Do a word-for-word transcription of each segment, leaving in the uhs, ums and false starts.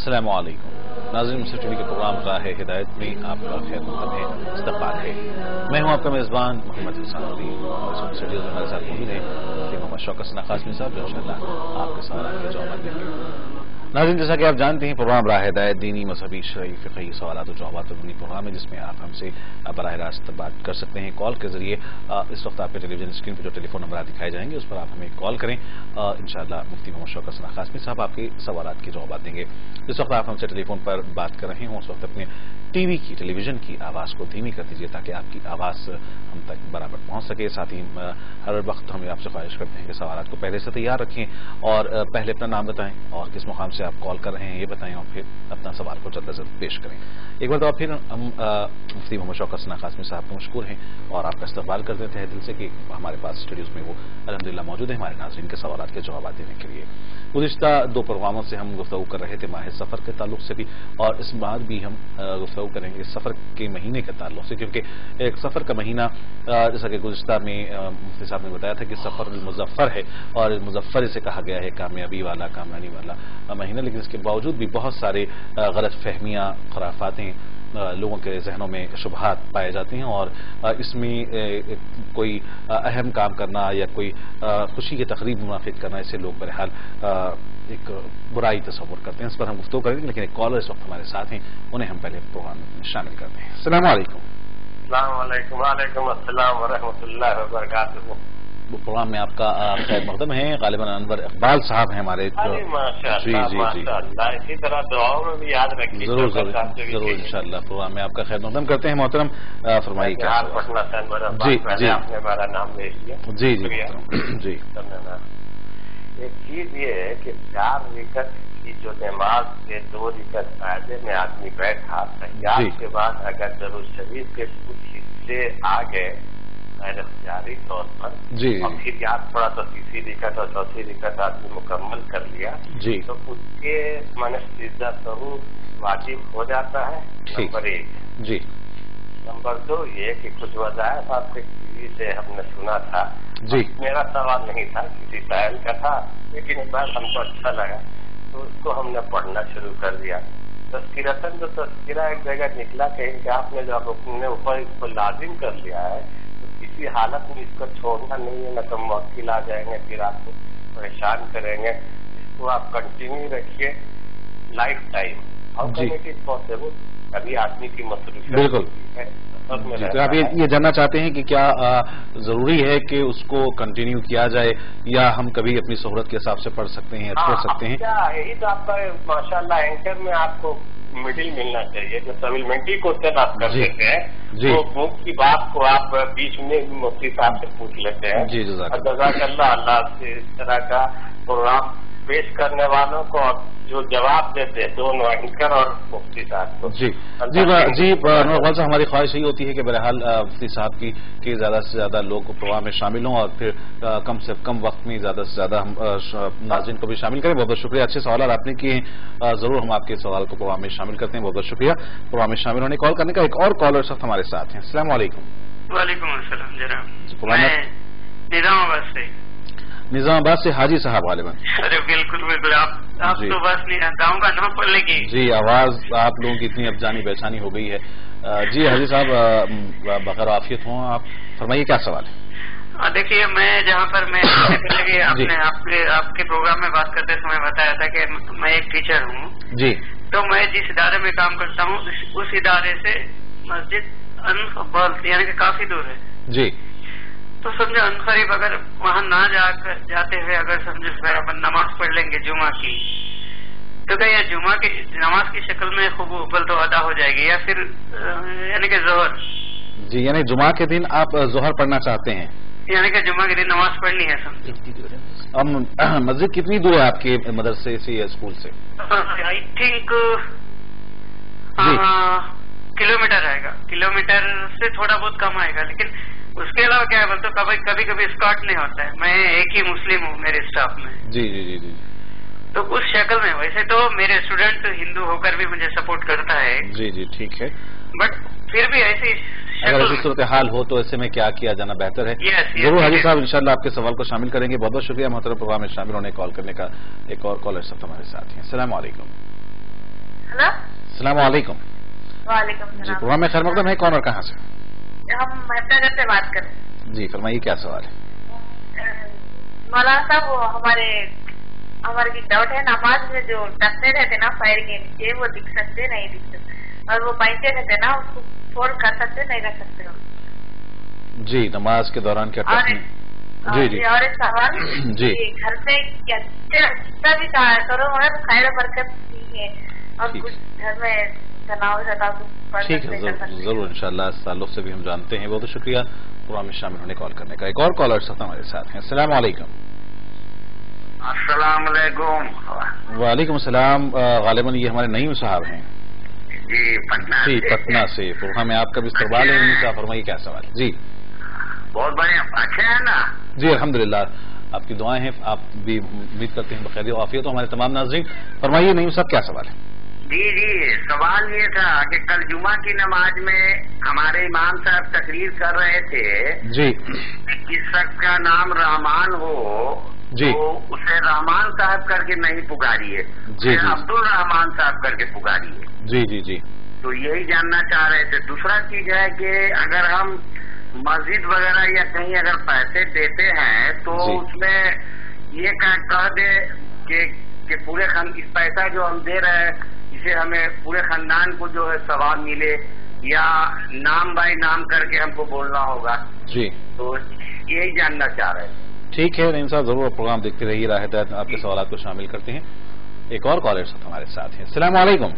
السلام علیکم ناظرین، مسٹر ٹی وی کے پروگرام راہ ہدایت میں آپ کا خیر مقدم ہے، استقبال ہے۔ میں ہوں آپ کا میزبان محمد حسین الدین، اور اس اسٹوڈیو میں ہمارے ساتھ موجود ہیں کہ محمد شوکت ثنا قاسمی صاحب، جو انشاءاللہ آپ کے سوالات کے جوابات دیں گے۔ ناظرین، جیسا کہ آپ جانتے ہیں، پروگرام راہ ہدایت دینی، مذہبی، شرعی، فقہی سوالات و جوابات پر مبنی پروگرام ہے، جس میں آپ ہم سے براہ راست بات کر سکتے ہیں کال کے ذریعے۔ اس وقت آپ کے ٹیلی ویژن اسکرین پہ جو ٹیلی فون نمبرات دکھائے جائیں گے، اس پر آپ ہمیں کال کریں، انشاءاللہ مفتی محمد شوکت ثنا قاسمی صاحب آپ کے سوالات کے جوابات دیں گے۔ اس وقت آپ ہم سے ٹیلی فون پر بات کر رہے ہوں، اس وقت اپنے ٹی وی کی، ٹیلی ویژن کی آواز کو دھیمی کر دیجیے تاکہ آپ کی آواز ہم تک برابر پہنچ سکے۔ ساتھ ہی ہر وقت ہم آپ سے خواہش کرتے ہیں کہ سوالات کو پہلے سے تیار رکھیں، اور پہلے اپنا نام بتائیں اور کس مقام سے آپ کال کر رہے ہیں یہ بتائیں، اور پھر اپنا سوال کو جلد از جلد پیش کریں۔ ایک بار تو پھر ہم مفتی محمد شوکت ثنا قاسمی صاحب کو مشکور ہیں اور آپ کا استقبال کرتے ہیں دل سے کہ ہمارے پاس اسٹوڈیوز میں وہ الحمدللہ موجود ہیں ہمارے ناظرین کے سوالات کے جوابات دینے کے لیے۔ گزشتہ دو پروگراموں سے ہم گفتگو کر رہے تھے ماہ سفر کے تعلق سے بھی، اور اس بعد بھی ہم گفتگو کریں گے سفر کے مہینے کے تعلق سے، کیونکہ ایک سفر کا مہینہ جیسا کہ گزشتہ میں مفتی صاحب نے بتایا تھا کہ سفر المظفر ہے، اور مظفر اسے کہا گیا ہے کامیابی والا، کامیابی والا مہینہ، لیکن اس کے باوجود بھی بہت سارے غلط فہمیاں، خرافاتیں لوگوں کے ذہنوں میں شبہات پائے جاتے ہیں، اور اس میں کوئی اہم کام کرنا یا کوئی خوشی کی تقریب منعقد کرنا، اسے لوگ بہرحال ایک برائی تصور کرتے ہیں۔ اس پر ہم گفتگو کریں گے، لیکن ایک کالر اس وقت ہمارے ساتھ ہیں، انہیں ہم پہلے پروگرام میں شامل کرتے ہیں۔ السلام علیکم۔ السلام علیکم۔ وعلیکم السلام ورحمۃ اللہ وبرکاتہ۔ پروگرام میں آپ کا خیر مقدم ہے، غالباً انور اقبال صاحب ہیں ہمارے۔ جی جی جی، اسی طرح دعاؤں میں بھی یاد رکھیے۔ ضرور ضرور ضرور انشاءاللہ پروگرام میں آپ کا خیر مقدم کرتے ہیں محترم۔ فرمائیے کیا پٹنہ سے جی جی آپ نے ہمارا نام لے لیا۔ جی جی جی ایک چیز یہ ہے کہ چار رکعت کی جو نماز کے دو رکعت فائدے میں آدمی بیٹھا، تحیات کے بعد اگر درود شریف کے کچھ حصے آ گئے غیر اختیاری طور پر، جی اور پھر یاد پڑا تو تیسری رکعت اور چوتھی رکعت آدمی مکمل کر لیا، جی تو اس کے من سجدہ سہو واجب ہو جاتا ہے، نمبر ایک۔ جی نمبر دو یہ کہ کچھ وظائف آپ کے ٹی وی سے ہم نے سنا تھا، جی میرا سوال نہیں تھا، کسی سائل کا تھا، لیکن اس بار ہم کو اچھا لگا تو اس کو ہم نے پڑھنا شروع کر دیا۔ تذکرتاً جو تذکرہ ایک جگہ نکلا کہیں کہ آپ نے جب اپنے اوپر اس کو لازم کر لیا ہے تو کسی حالت میں اس کو چھوڑنا نہیں ہے، نہ تو موکل آ جائیں گے پھر آپ کو پریشان کریں گے، اس کو آپ کنٹینیو رکھیے life time. How can it is possible? ابھی آدمی کی مصروفیت بالکل ہے، تو آپ یہ جاننا چاہتے ہیں کہ کیا ضروری ہے کہ اس کو کنٹینیو کیا جائے، یا ہم کبھی اپنی سہولت کے حساب سے پڑھ سکتے ہیں، چھوڑ سکتے ہیں؟ کیا یہی تو آپ کا ماشاء اللہ اینکر میں آپ کو مڈل ملنا چاہیے، جو سپلیمنٹری کوشچن آپ کر دیتے ہیں وہ بک کی بات کو آپ بیچ میں مفتی صاحب سے پوچھ لیتے ہیں۔ جی جزاک اللہ اللہ سے اس طرح کا پروگرام پیش کرنے والوں کو جو جواب دیتے ہیں دونوں اینکر اور مفتی صاحب کو۔ جی جی جی نور صاحب، ہماری خواہش یہی ہوتی ہے کہ بہرحال مفتی صاحب کی کہ زیادہ سے زیادہ لوگ پروگرام میں شامل ہوں، اور پھر کم سے کم وقت میں زیادہ سے زیادہ ہم ناظرین کو بھی شامل کریں۔ بہت بہت شکریہ، اچھے سوالات آپ نے کیے ہیں، ضرور ہم آپ کے سوال کو پروگرام میں شامل کرتے ہیں۔ بہت بہت شکریہ پروگرام میں شامل ہونے کال کرنے کا۔ ایک اور کالر سخت ہمارے ساتھ ہیں۔ السلام علیکم۔ وعلیکم السلام جناب، میں نظام آباد سے نظام آباد سے حاجی صاحب غالباً۔ ارے بالکل بالکل، آپ آپ تو بس نہیں گاؤں کا نام پڑھ لے گی۔ جی آواز آپ لوگوں کی اتنی اب جانی پہچانی ہو گئی ہے۔ جی حاجی صاحب بخیر عافیت ہوں، آپ فرمائیے کیا سوال ہے؟ دیکھیے میں جہاں پر میں پہلے بھی آپ نے آپ کے آپ کے پروگرام میں بات کرتے سمے بتایا تھا کہ میں ایک ٹیچر ہوں جی، تو میں جس ادارے میں کام کرتا ہوں اس ادارے سے مسجد انفبل یعنی کہ کافی دور ہے جی، تو سمجھو انقریب اگر وہاں نہ جا کر جاتے ہوئے اگر سمجھو اپن نماز پڑھ لیں گے جمعہ کی، تو کیا یہ جمعہ کی نماز کی شکل میں خوب ابل تو ادا ہو جائے گی، یا پھر یعنی کہ ظہر؟ جی یعنی جمعہ کے دن آپ ظہر پڑھنا چاہتے ہیں، یعنی کہ جمعہ کے دن نماز پڑھنی ہے سمجھو۔ مسجد کتنی دور ہے آپ کے مدرسے سے یا اسکول سے؟ آئی تھنک کلو میٹر آئے گا، کلو میٹر سے تھوڑا بہت کم آئے گا، لیکن اس کے علاوہ کیا ہے بولتے کبھی کبھی کبھی اسکاٹ نہیں ہوتا ہے، میں ایک ہی مسلم ہوں میرے اسٹاف میں۔ جی جی جی جی، تو اس شکل میں ویسے تو میرے اسٹوڈنٹ ہندو ہو کر بھی مجھے سپورٹ کرتا ہے۔ جی جی ٹھیک ہے، بٹ پھر بھی ایسی اگر ایسی صورتحال ہو تو ایسے میں کیا کیا جانا بہتر ہے؟ ضرور حاجی صاحب انشاءاللہ آپ کے سوال کو شامل کریں گے۔ بہت بہت شکریہ محترم پروگرام میں شامل ہونے کال کرنے کا۔ ایک اور کالر سب ہمارے ساتھ ہیں۔ السلام علیکم۔ हेलो, अस्सलाम वालेकुम। वालेकुम जी, सलाम। प्रोग्राम में खैर मकदम है, कौन और कहाँ से? हम महबूबनगर से बात कर रहे हैं। जी फरमाइए, क्या सवाल है? मौलाना साहब, वो हमारे हमारे की डाउट है, नमाज में जो टकने रहते ना पैर के नीचे, वो दिख सकते नहीं दिख सकते, और वो पैसे रहते ना उसको फोल्ड कर सकते नहीं रख सकते हो। जी, नमाज के दौरान क्या और करते हैं? जी जी और एक सवाल, जी। घर पे क्या जितना भी करो मगर खैर बरकत नहीं है, और ठीक। कुछ घर में तनाव रहता तो पढ़ ठीक है, सकते, कर जरूर सकते। जरूर इंशाल्लाह इस ताल्लुक से भी हम जानते हैं। बहुत बहुत शुक्रिया प्रोग्राम में शामिल होने, कॉल करने का। एक और कॉलर साथ हमारे साथ हैं। अस्सलाम वालेकुम। अस्सलाम वालेकुम। वालेकुम सलाम। गालिबन ये हमारे नईम साहब हैं जी, पटना जी, से। पटना से। प्रोग्राम में आपका भी इस्तकबाल है। नईम साहब फरमाइए, क्या सवाल है? जी बहुत बढ़िया, अच्छे हैं ना? जी अल्हम्दुलिल्लाह, आपकी दुआएं हैं, आप भी उम्मीद करते हैं बखैर आफियत। तो हमारे तमाम नाज़रीन फरमाइए नईम साहब, क्या सवाल है? जी जी, सवाल ये था कि कल जुमा की नमाज में हमारे इमाम साहब तकरीर कर रहे थे जी कि किस शख्स का नाम रहमान हो जी। तो उसे रहमान साहब करके नहीं पुकारिए, जी, उसे जी। अब्दुल रहमान साहब करके पुकारिए। जी जी जी तो यही जानना चाह रहे थे। दूसरा चीज है कि अगर हम मस्जिद वगैरह या कहीं अगर पैसे देते हैं तो जी। उसमें ये कह कह दे कि कि पूरे खन इस पैसा जो हम दे रहे हैं इसे हमें पूरे खानदान को जो है सवाब मिले, या नाम बाई नाम करके हमको बोलना होगा। जी। तो यही जानना चाह रहे हैं। ठीक है नईम साहब, जरूर प्रोग्राम देखते रहिए, राह हिदायत आपके सवाल को शामिल करते हैं। एक और कॉलर साथ हमारे साथ हैं। अस्सलाम वालेकुम।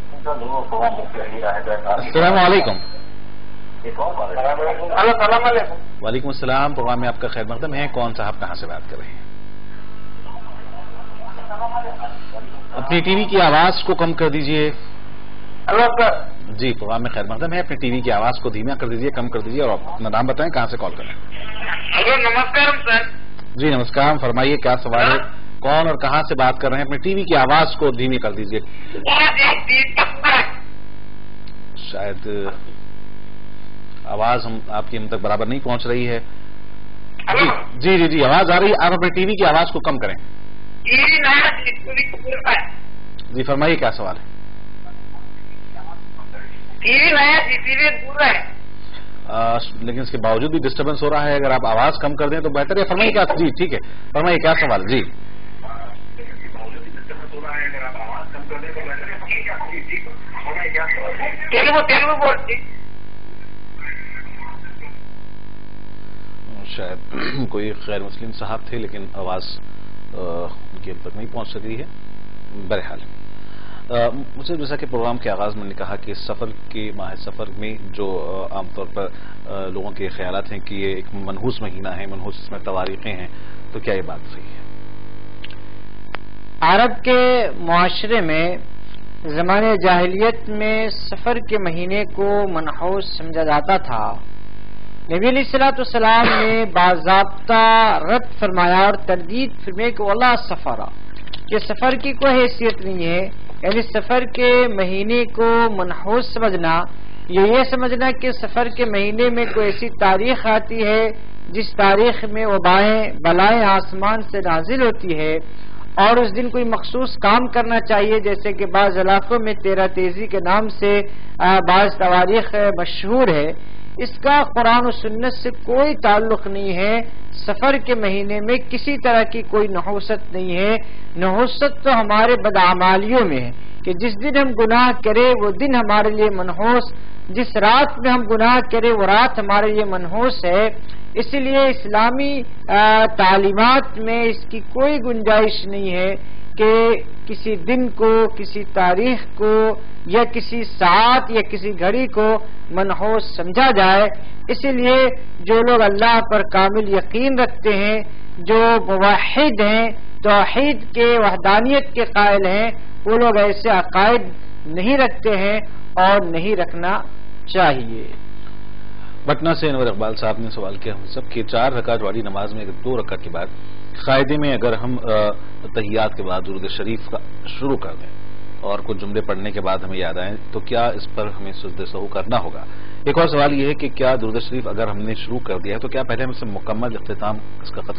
अस्सलाम वालेकुम। हेलो, सलाम वालेकुम। वालेकुम अस्सलाम। प्रोग्राम में आपका खैर मकदम है, कौन साहब कहाँ से बात कर रहे हैं? अपनी टीवी की आवाज को कम कर दीजिए। Hello sir. जी, प्रोग्राम में खैर मकदम है, अपनी टीवी की आवाज को धीमा कर दीजिए, कम कर दीजिए, और अपना नाम बताएं, कहाँ से कॉल कर रहे हैं? हेलो, नमस्कार सर। जी नमस्कार, फरमाइए क्या सवाल है, कौन और कहाँ से बात कर रहे हैं? अपनी टीवी की आवाज को धीमी कर दीजिए। शायद आवाज हम आपकी हम तक बराबर नहीं पहुंच रही है। जी जी जी जी आवाज आ रही है, आप अपनी टीवी की आवाज को कम करें। जी फरमाइए क्या सवाल है? टीवी नया टीवी दूर है, आ, लेकिन इसके बावजूद भी डिस्टर्बेंस हो रहा है, अगर आप आवाज कम कर दें तो बेहतर है। फरमाइए क्या? जी ठीक है, फरमाइए क्या सवाल? जी तेलुगु तेलुगु बोलती। शायद कोई गैर मुस्लिम साहब थे, लेकिन आवाज उनकी अब तक नहीं पहुंच सकी है। बहरहाल मुझे जैसा कि प्रोग्राम के आगाज में ने कहा कि सफर के माह सफर में जो आमतौर पर आ, लोगों के ख्यालात हैं कि ये एक मनहूस महीना है, मनहूस इसमें तवारीखें हैं, तो क्या ये बात सही है? अरब के मुआशरे में ज़माने जाहिलियत में सफर के महीने को मनहूस समझा जाता था। नबी अलैहिस्सलाम ने बाज़ाब्ता रद्द फरमाया और तरदीद फरमाई कि वला सफरा, कि सफर की कोई हैसियत नहीं है। यानी सफर के महीने को मनहूस समझना, ये ये समझना कि सफर के महीने में कोई ऐसी तारीख आती है जिस तारीख में वबाएं बलाएं आसमान से नाजिल होती है और उस दिन कोई मखसूस काम करना चाहिए, जैसे कि बाज़ इलाकों में तेरह तेजी के नाम से बाज़ तवारीख मशहूर है। इसका कुरान और सुन्नत से कोई ताल्लुक नहीं है। सफर के महीने में किसी तरह की कोई नहुसत नहीं है। नहुसत तो हमारे बदआमालियों में है कि जिस दिन हम गुनाह करें वो दिन हमारे लिए मनहूस, जिस रात में हम गुनाह करें वो रात हमारे लिए मनहूस है। इसलिए इस्लामी तालीमात में इसकी कोई गुंजाइश नहीं है कि किसी दिन को, किसी तारीख को या किसी साथ या किसी घड़ी को मनहूस समझा जाए। इसलिए जो लोग अल्लाह पर कामिल यकीन रखते हैं, जो मुवाहिद हैं, तौहीद के वहदानियत के कायल हैं, वो लोग ऐसे अकायद नहीं रखते हैं और नहीं रखना चाहिए। पटना से अनवर इकबाल साहब ने सवाल किया हम सब कि चार रकात वाली नमाज में दो रकात के बाद कायदे में अगर हम तहियात के बाद दुरूद शरीफ का शुरू कर दें और कुछ जुमले पढ़ने के बाद हमें याद आए तो क्या इस पर हमें सुजदे सहू करना होगा? एक और सवाल यह है कि क्या दुरूद शरीफ अगर हमने शुरू कर दिया है तो क्या पहले हम इसे मुकम्मल इख्तिताम इसका खत्म करेंगे, या फिर जब भी याद आए वहां से फिर हम तीसरी रकात के लिए उठ खड़े होंगे? हेलो, जी फरमाइए। हेलो, सलाम वालेकुम। वालेकुम अस्सलाम। प्रोग्राम में खैर मकदम है, कौन और कहाँ से बात कर रहे हैं?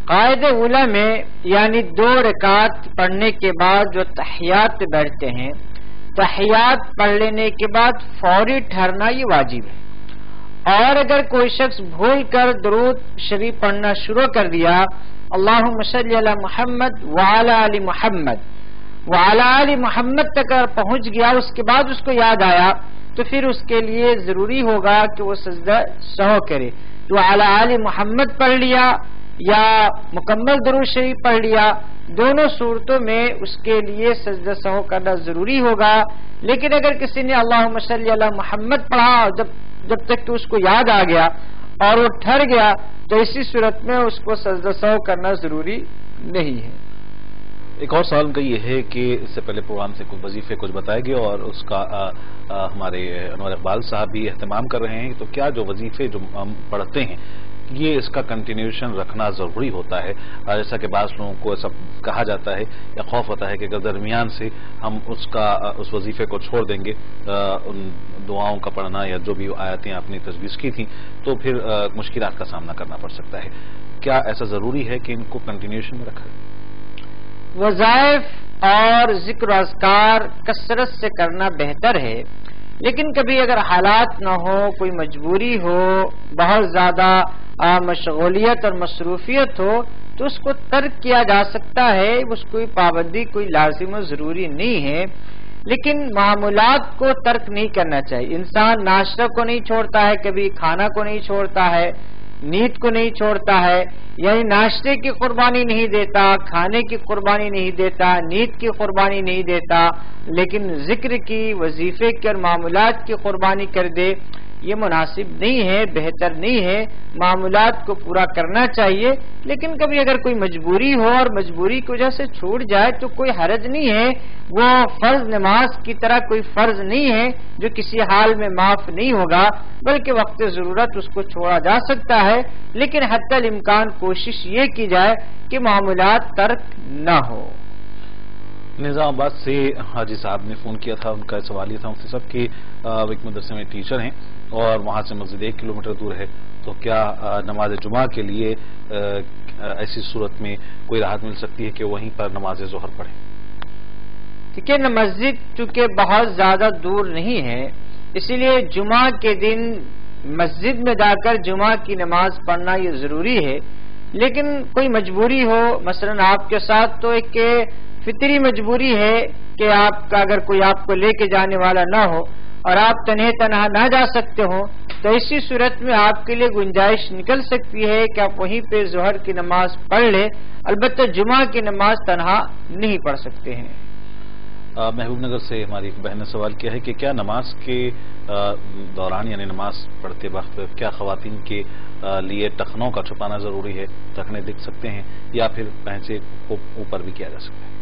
قاعد اولا میں یعنی دو رکعت پڑھنے کے بعد جو تحیات پہ بیٹھتے ہیں، تحیات پڑھ لینے کے بعد فوری ٹھہرنا یہ واجب ہے، اور اگر کوئی شخص بھول کر درود شریف پڑھنا شروع کر دیا، اللہم صلی علی محمد وعلی آل محمد وعلی آل محمد تک اگر پہنچ گیا، اس کے بعد اس کو یاد آیا تو پھر اس کے لیے ضروری ہوگا کہ وہ سجدہ سہو کرے، تو وعلی آل محمد پڑھ لیا یا مکمل درود شریف پڑھ لیا، دونوں صورتوں میں اس کے لیے سجدہ سہو کرنا ضروری ہوگا۔ لیکن اگر کسی نے اللہم صلی علی محمد پڑھا جب جب تک کہ اس کو یاد آ گیا اور وہ ٹھہر گیا، تو اسی صورت میں اس کو سجدہ سہو کرنا ضروری نہیں ہے۔ ایک اور سوال کا یہ ہے کہ اس سے پہلے پروگرام سے کچھ وظیفے کچھ بتائے گئے اور اس کا آ, آ, ہمارے انور اقبال صاحب بھی اہتمام کر رہے ہیں، تو کیا جو وظیفے جو ہم پڑھتے ہیں یہ اس کا کنٹینیوشن رکھنا ضروری ہوتا ہے؟ جیسا کہ بعض لوگوں کو ایسا کہا جاتا ہے یا خوف ہوتا ہے کہ اگر درمیان سے ہم اس کا اس وظیفے کو چھوڑ دیں گے، ان دعاؤں کا پڑھنا یا جو بھی آیتیں آپ نے تجویز کی تھیں، تو پھر مشکلات کا سامنا کرنا پڑ سکتا ہے۔ کیا ایسا ضروری ہے کہ ان کو کنٹینیوشن میں رکھا ہے؟ وظائف اور ذکر و اذکار کثرت سے کرنا بہتر ہے، لیکن کبھی اگر حالات نہ ہو، کوئی مجبوری ہو، بہت زیادہ مشغولیت اور مصروفیت ہو، تو اس کو ترک کیا جا سکتا ہے، اس کوئی پابندی کوئی لازم و ضروری نہیں ہے۔ لیکن معمولات کو ترک نہیں کرنا چاہیے۔ انسان ناشتہ کو نہیں چھوڑتا ہے، کبھی کھانا کو نہیں چھوڑتا ہے، نیند کو نہیں چھوڑتا ہے، یعنی ناشتے کی قربانی نہیں دیتا، کھانے کی قربانی نہیں دیتا، نیند کی قربانی نہیں دیتا، لیکن ذکر کی، وظیفے کی اور معمولات کی قربانی کر دے، یہ مناسب نہیں ہے، بہتر نہیں ہے۔ معمولات کو پورا کرنا چاہیے، لیکن کبھی اگر کوئی مجبوری ہو اور مجبوری کی وجہ سے چھوٹ جائے تو کوئی حرج نہیں ہے۔ وہ فرض نماز کی طرح کوئی فرض نہیں ہے جو کسی حال میں معاف نہیں ہوگا، بلکہ وقت ضرورت اس کو چھوڑا جا سکتا ہے، لیکن حتی الامکان کوشش یہ کی جائے کہ معمولات ترک نہ ہو۔ نظام آباد سے حاجی صاحب نے فون کیا تھا، ان کا سوال یہ تھا مفتی صاحب کہ وہ ایک مدرسے میں ٹیچر ہیں اور وہاں سے مسجد ایک کلو میٹر دور ہے، تو کیا نماز جمعہ کے لیے ایسی صورت میں کوئی راحت مل سکتی ہے کہ وہیں پر نماز ظہر پڑھیں؟ دیکھیے، مسجد چونکہ بہت زیادہ دور نہیں ہے، اسی لیے جمعہ کے دن مسجد میں جا کر جمعہ کی نماز پڑھنا یہ ضروری ہے۔ لیکن کوئی مجبوری ہو، مثلا آپ کے ساتھ تو ایک فطری مجبوری ہے کہ آپ کا اگر کوئی آپ کو لے کے جانے والا نہ ہو اور آپ تنہے تنہا نہ جا سکتے ہو، تو اسی صورت میں آپ کے لیے گنجائش نکل سکتی ہے کہ آپ وہیں پہ ظہر کی نماز پڑھ لیں، البتہ جمعہ کی نماز تنہا نہیں پڑھ سکتے ہیں۔ محبوب نگر سے ہماری ایک بہن نے سوال کیا ہے کہ کیا نماز کے دوران یعنی نماز پڑھتے وقت کیا خواتین کے لیے ٹخنوں کا چھپانا ضروری ہے؟ ٹخنے دکھ سکتے ہیں یا پھر پہنچے کو اوپر بھی کیا جا سکتا ہے؟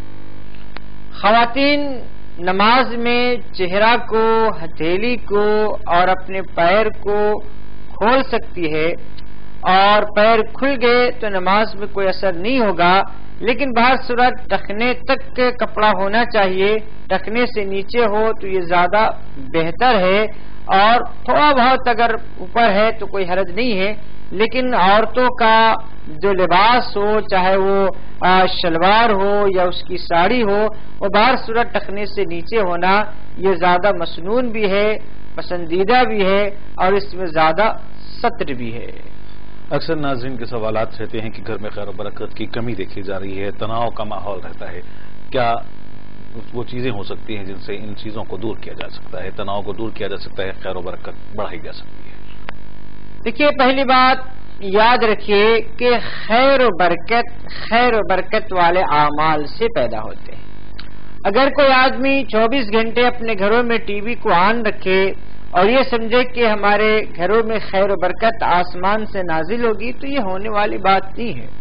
خواتین نماز میں چہرہ کو، ہتھیلی کو اور اپنے پیر کو کھول سکتی ہے، اور پیر کھل گئے تو نماز میں کوئی اثر نہیں ہوگا، لیکن بہر صورت ٹخنے تک کپڑا ہونا چاہیے، ٹخنے سے نیچے ہو تو یہ زیادہ بہتر ہے، اور تھوڑا بہت اگر اوپر ہے تو کوئی حرج نہیں ہے، لیکن عورتوں کا جو لباس ہو، چاہے وہ شلوار ہو یا اس کی ساڑی ہو، وہ بہر صورت ٹخنے سے نیچے ہونا یہ زیادہ مسنون بھی ہے، پسندیدہ بھی ہے، اور اس میں زیادہ ستر بھی ہے۔ اکثر ناظرین کے سوالات رہتے ہیں کہ گھر میں خیر و برکت کی کمی دیکھی جا رہی ہے، تناؤ کا ماحول رہتا ہے، کیا وہ چیزیں ہو سکتی ہیں جن سے ان چیزوں کو دور کیا جا سکتا ہے، تناؤ کو دور کیا جا سکتا ہے، خیر و برکت بڑھائی جا سکتی ہے؟ دیکھیے، پہلی بات یاد رکھیے کہ خیر و برکت خیر و برکت والے اعمال سے پیدا ہوتے ہیں۔ اگر کوئی آدمی چوبیس گھنٹے اپنے گھروں میں ٹی وی کو آن رکھے اور یہ سمجھے کہ ہمارے گھروں میں خیر و برکت آسمان سے نازل ہوگی، تو یہ ہونے والی بات نہیں ہے۔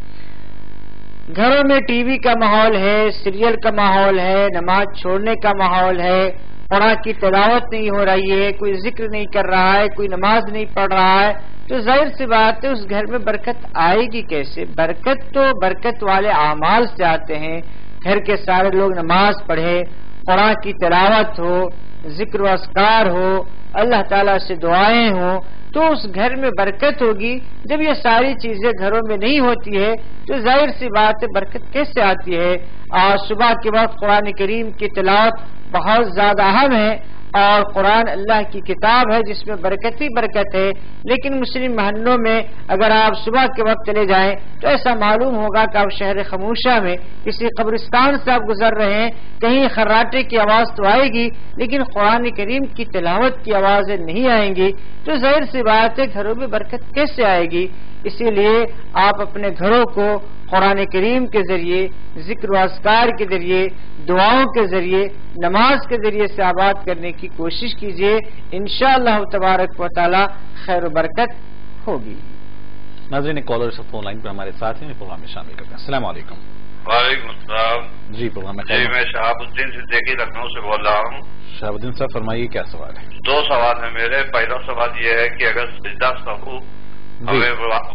گھروں میں ٹی وی کا ماحول ہے، سیریل کا ماحول ہے، نماز چھوڑنے کا ماحول ہے، قرآن کی تلاوت نہیں ہو رہی ہے، کوئی ذکر نہیں کر رہا ہے، کوئی نماز نہیں پڑھ رہا ہے، تو ظاہر سی بات ہے اس گھر میں برکت آئے گی کیسے؟ برکت تو برکت والے اعمال سے آتے ہیں۔ گھر کے سارے لوگ نماز پڑھے، قرآن کی تلاوت ہو، ذکر و اذکار ہو، اللہ تعالیٰ سے دعائیں ہوں، تو اس گھر میں برکت ہوگی. جب یہ ساری چیزیں گھروں میں نہیں ہوتی ہے تو ظاہر سی بات ہے برکت کیسے آتی ہے. آج صبح کے وقت قرآن کریم کی تلاوت بہت زیادہ اہم ہے اور قرآن اللہ کی کتاب ہے جس میں برکت ہی برکت ہے. لیکن مسلم محلوں میں اگر آپ صبح کے وقت چلے جائیں تو ایسا معلوم ہوگا کہ آپ شہر خموشہ میں کسی قبرستان سے آپ گزر رہے ہیں, کہیں خراٹے کی آواز تو آئے گی لیکن قرآن کریم کی تلاوت کی آوازیں نہیں آئیں گی. تو ظاہر سی بات ہے گھروں میں برکت کیسے آئے گی. اسی لیے آپ اپنے گھروں کو قرآن کریم کے ذریعے, ذکر و اذکار کے ذریعے, دعاؤں کے ذریعے, نماز کے ذریعے سے آباد کرنے کی کوشش کیجیے. انشاءاللہ تبارک و تعالی خیر و برکت ہوگی. ناظرین کالر سے فون لائن پر ہمارے ساتھ ہیں, پروگرام میں شامل کرتے ہیں. السلام علیکم. وعلیکم السلام. جی پروگرام میں جی میں شہاب الدین صدیقی لکھنؤ سے بول رہا ہوں. شہاب الدین صاحب فرمائیے کیا سوال ہے. دو سوال ہیں میرے. پہلا سوال یہ ہے کہ اگر سجدہ سہو ہمیں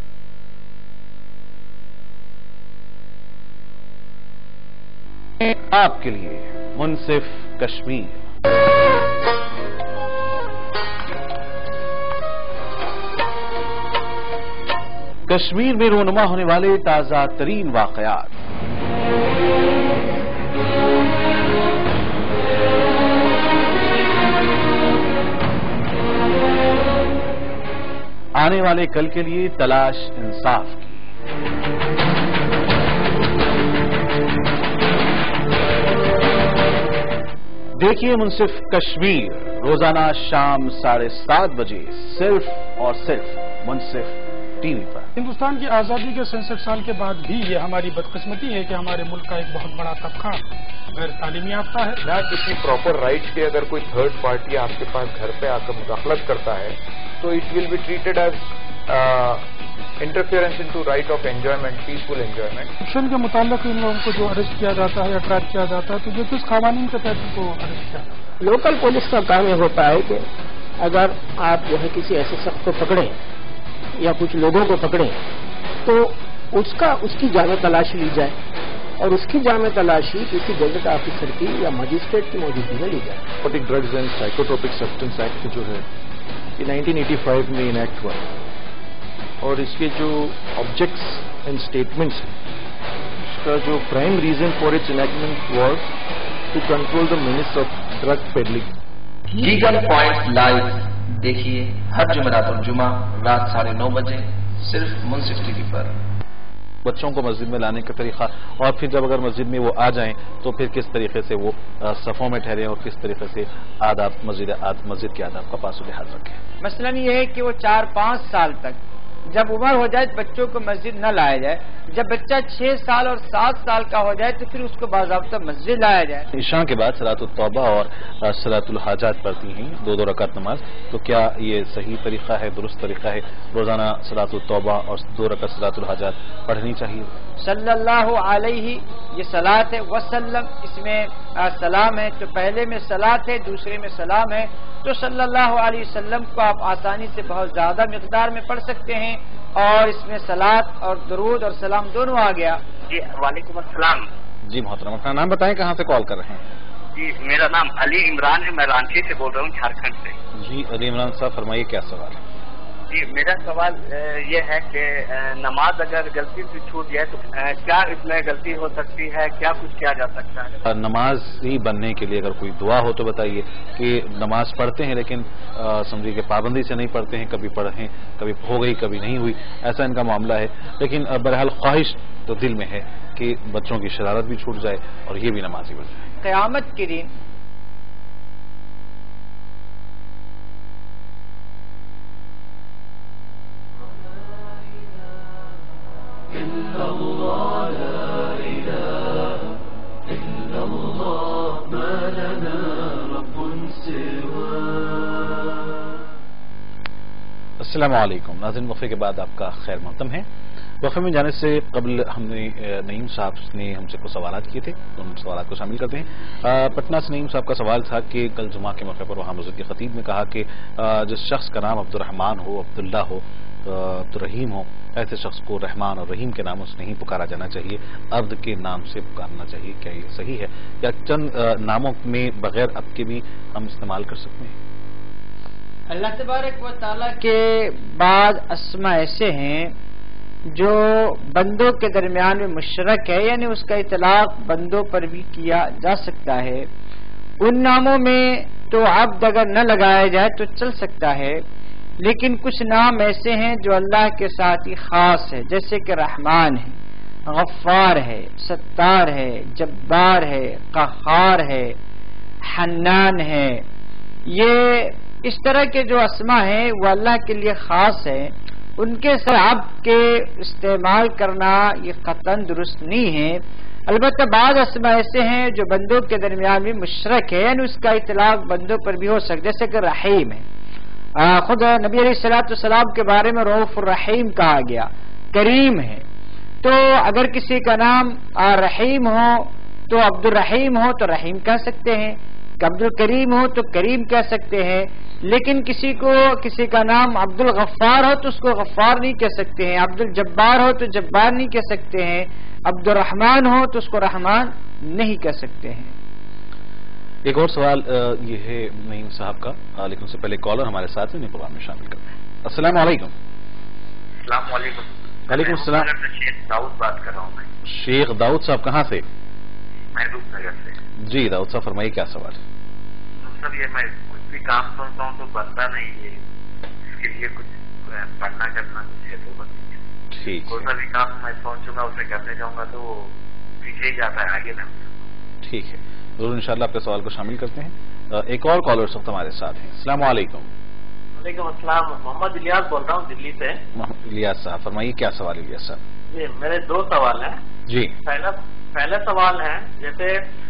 آپ کے لیے منصف کشمیر. کشمیر میں رونما ہونے والے تازہ ترین واقعات, آنے والے کل کے لیے تلاش انصاف کی. دیکھیے منصف کشمیر روزانہ شام ساڑھے سات بجے صرف اور صرف منصف ٹی وی پر. ہندوستان کی آزادی کے سینسٹھ سال کے بعد بھی یہ ہماری بدقسمتی ہے کہ ہمارے ملک کا ایک بہت بڑا طبقہ غیر تعلیمی یافتہ ہے. نہ کسی پراپر رائٹ کے اگر کوئی تھرڈ پارٹی آپ کے پاس گھر پہ آ کر مداخلت کرتا ہے تو it will be treated as interference into right of enjoyment, peaceful enjoyment. Corruption کے متعلق ان لوگوں کو جو اریسٹ کیا جاتا ہے یا ٹریک کیا جاتا ہے تو یہ کس قوانین کے تحت کو اریسٹ کیا جاتا ہے؟ لوکل پولیس کا کام یہ ہوتا ہے کہ اگر آپ جو ہے کسی ایسے شخص کو پکڑیں یا کچھ لوگوں کو پکڑیں تو اس کا اس کی جامع تلاشی لی جائے اور اس کی جامع تلاشی کسی گزٹ آفیسر کی یا مجسٹریٹ کی موجودگی میں لی جائے. Narcotic drugs and psychotropic substance act جو ہے یہ نائنٹین ایٹی فائیو میں انیکٹ ہوا اور اس کے جو آبجیکٹس اینڈ اسٹیٹمنٹس ہیں اس کا جو prime reason for its enactment was to control the menace of drug peddling. Legal point live دیکھیے ہر جمعرات اور جمعہ رات ساڑھے نو بجے صرف منصف ٹی وی پر. بچوں کو مسجد میں لانے کا طریقہ اور پھر جب اگر مسجد میں وہ آ جائیں تو پھر کس طریقے سے وہ صفوں میں ٹھہریں اور کس طریقے سے آداب مسجد مسجد کے آداب کا پاس و لحاظ رکھیں. مثلاً یہ ہے کہ وہ چار پانچ سال تک جب عمر ہو جائے تو بچوں کو مسجد نہ لایا جائے. جب بچہ چھ سال اور سات سال کا ہو جائے تو پھر اس کو باضابطہ مسجد لایا جائے. عشاء کے بعد صلاۃ التوبہ اور صلاۃ الحاجات پڑھتی ہیں دو دو رکعت نماز, تو کیا یہ صحیح طریقہ ہے, درست طریقہ ہے روزانہ صلاۃ التوبہ اور دو رکعت صلاۃ الحاجات پڑھنی چاہیے؟ صلی اللہ علیہ یہ صلاۃ ہے, وسلم اس میں سلام ہے, تو پہلے میں صلاۃ ہے دوسرے میں سلام ہے, تو صلی اللہ علیہ وسلم کو آپ آسانی سے بہت زیادہ مقدار میں پڑھ سکتے ہیں اور اس میں صلاۃ اور درود اور سلام دونوں آ گیا. جی وعلیکم السلام. جی محترم اپنا نام بتائیں, کہاں سے کال کر رہے ہیں؟ جی میرا نام علی عمران ہے, میں رانچی سے بول رہا ہوں جھارکھنڈ سے. جی علی عمران صاحب فرمائیے کیا سوال ہے؟ جی میرا سوال یہ ہے کہ نماز اگر غلطی سے چھوٹ جائے تو کیا اس میں غلطی ہو سکتی ہے, کیا کچھ کیا جا سکتا ہے؟ نمازی بننے کے لیے اگر کوئی دعا ہو تو بتائیے کہ نماز پڑھتے ہیں لیکن سمجھیے کہ پابندی سے نہیں پڑھتے ہیں, کبھی پڑھیں کبھی ہو گئی کبھی نہیں ہوئی, ایسا ان کا معاملہ ہے. لیکن بہرحال خواہش تو دل میں ہے کہ بچوں کی شرارت بھی چھوٹ جائے اور یہ بھی نمازی بن جائے. قیامت کے دن السلام علیکم ناظرین, وقفے کے بعد آپ کا خیر مقدم ہے. وقفے میں جانے سے قبل ہم نے نعیم صاحب نے ہم سے کچھ سوالات کیے تھے, ان سوالات کو شامل کرتے ہیں. پٹنہ سے نعیم صاحب کا سوال تھا کہ کل جمعہ کے موقع پر وہاں مسجد کے خطیب نے کہا کہ جس شخص کا نام عبد الرحمان ہو, عبداللہ ہو, عبدالرحیم ہو, ایسے شخص کو رحمان اور رحیم کے ناموں سے نہیں پکارا جانا چاہیے, عبد کے نام سے پکارنا چاہیے. کیا یہ صحیح ہے یا چند ناموں میں بغیر عبد کے بھی ہم استعمال کر سکتے ہیں؟ اللہ تبارک و تعالیٰ کے بعض اسما ایسے ہیں جو بندوں کے درمیان میں مشترک ہے، یعنی اس کا اطلاق بندوں پر بھی کیا جا سکتا ہے. ان ناموں میں تو عبد اگر نہ لگایا جائے تو چل سکتا ہے، لیکن کچھ نام ایسے ہیں جو اللہ کے ساتھ ہی خاص ہے، جیسے کہ رحمان ہے، غفار ہے، ستار ہے، جبار ہے، قہار ہے، حنان ہے. یہ اس طرح کے جو اسما ہیں وہ اللہ کے لیے خاص ہیں. ان کے ساتھ عبد کے استعمال کرنا یہ قطعاً درست نہیں ہے. البتہ بعض اسما ایسے ہیں جو بندوں کے درمیان بھی مشترک ہے، یعنی اس کا اطلاق بندوں پر بھی ہو سکتا ہے، جیسے کہ رحیم ہے. خود نبی علیہ الصلوۃ والسلام کے بارے میں رؤوف الرحیم کہا گیا. کریم ہے، تو اگر کسی کا نام رحیم ہو تو عبد الرحیم ہو تو رحیم کہہ سکتے ہیں، عبد الکریم ہو تو کریم کہہ سکتے ہیں. لیکن کسی کو کسی کا نام عبد الغفار ہو تو اس کو غفار نہیں کہہ سکتے ہیں، عبد الجبار ہو تو جبار نہیں کہہ سکتے ہیں، عبد الرحمان ہو تو اس کو رحمان نہیں کہہ سکتے ہیں. ایک اور سوال یہ ہے نعیم صاحب کا، لیکن اس سے پہلے کالر ہمارے ساتھ ہیں، پروگرام میں شامل کرتے ہیں. السلام علیکم. السلام علیکم. وعلیکم السلام. شیخ داؤد بات کر رہا ہوں میں. شیخ داؤد صاحب کہاں سے؟ محبوب نگر سے. جی داؤد صاحب فرمائیے کیا سوال ہے؟ سر یہ میں کچھ بھی کام سنتا ہوں تو بنتا نہیں ہے، اس کے لیے کچھ پڑھنا کرنا کچھ ہے تو بتائیے. ٹھیک. کوئی سا بھی کام میں سوچوں گا اسے کرنے جاؤں گا تو وہ پیچھے ہی جاتا ہے، آگے نہ. ٹھیک ہے، ضرور انشاءاللہ آپ کے سوال کو شامل کرتے ہیں. ایک اور کالر اس وقت ہمارے ساتھ ہیں. السلام علیکم. وعلیکم السلام. محمد الیاس بول رہا ہوں دلی سے. محمد الیاس صاحب فرمائیے کیا سوال ہے الیاس صاحب؟ جی میرے دو سوال ہیں. جی. پہلا پہلا سوال ہے جیسے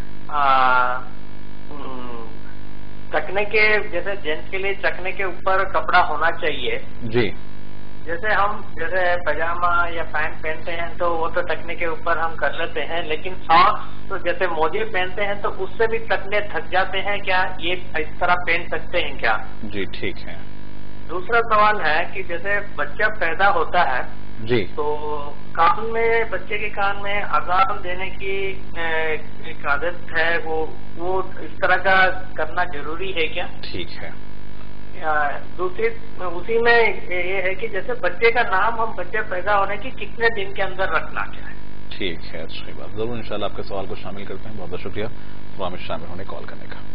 چکنے کے، جیسے جینٹس کے لیے چکنے کے اوپر کپڑا ہونا چاہیے. جی. جیسے ہم جیسے پاجامہ یا پینٹ پہنتے ہیں تو وہ تو ٹکنے کے اوپر ہم کر لیتے ہیں، لیکن ساکس تو جیسے موزے پہنتے ہیں تو اس سے بھی ٹکنے تھک جاتے ہیں، کیا یہ اس طرح پہن سکتے ہیں کیا؟ جی ٹھیک ہے. دوسرا سوال ہے کہ جیسے بچہ پیدا ہوتا ہے جی تو کان میں، بچے کے کان میں اذان دینے کی ایک عادت ہے، وہ وہ اس طرح کا کرنا ضروری ہے کیا؟ ٹھیک ہے. دوسری اسی میں یہ ہے کہ جیسے بچے کا نام ہم بچے پیدا ہونے کی کتنے دن کے اندر رکھنا چاہیں؟ ٹھیک ہے، اچھی بات. ضرور انشاءاللہ آپ کے سوال کو شامل کرتے ہیں. بہت بہت شکریہ پروگرام میں شامل ہونے کال کرنے کا.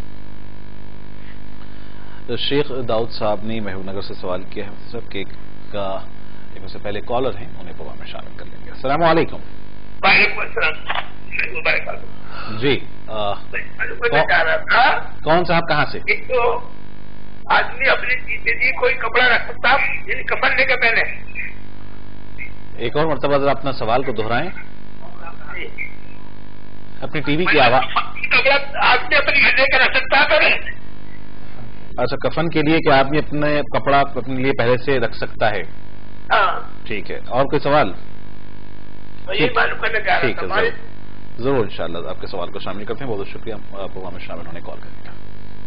شیخ داؤد صاحب نے محبوب نگر سے سوال کیا ہے سب کے کا ایک سے پہلے کالر ہیں، انہیں پروگرام میں شامل کر لیں گے. السلام علیکم. وعلیکم السلام. جی کون صاحب کہاں سے؟ ایک تو آدمی اپنی زندگی کوئی کپڑا رکھ سکتا یعنی کفن لے کے پہنے. ایک اور مرتبہ ذرا اپنا سوال کو دہرائیں. اپنی ٹی وی کی آواز. کپڑا آدمی اپنی لے کے رکھ سکتا ہے. اچھا کفن کے لیے کہ آدمی اپنے کپڑا اپنے لیے پہلے سے رکھ سکتا ہے. ٹھیک ہے. اور کوئی سوال؟ ٹھیک ہے، ضرور انشاءاللہ آپ کے سوال کو شامل کرتے ہیں. بہت بہت شکریہ پروگرام میں شامل ہونے کال کرنے کا.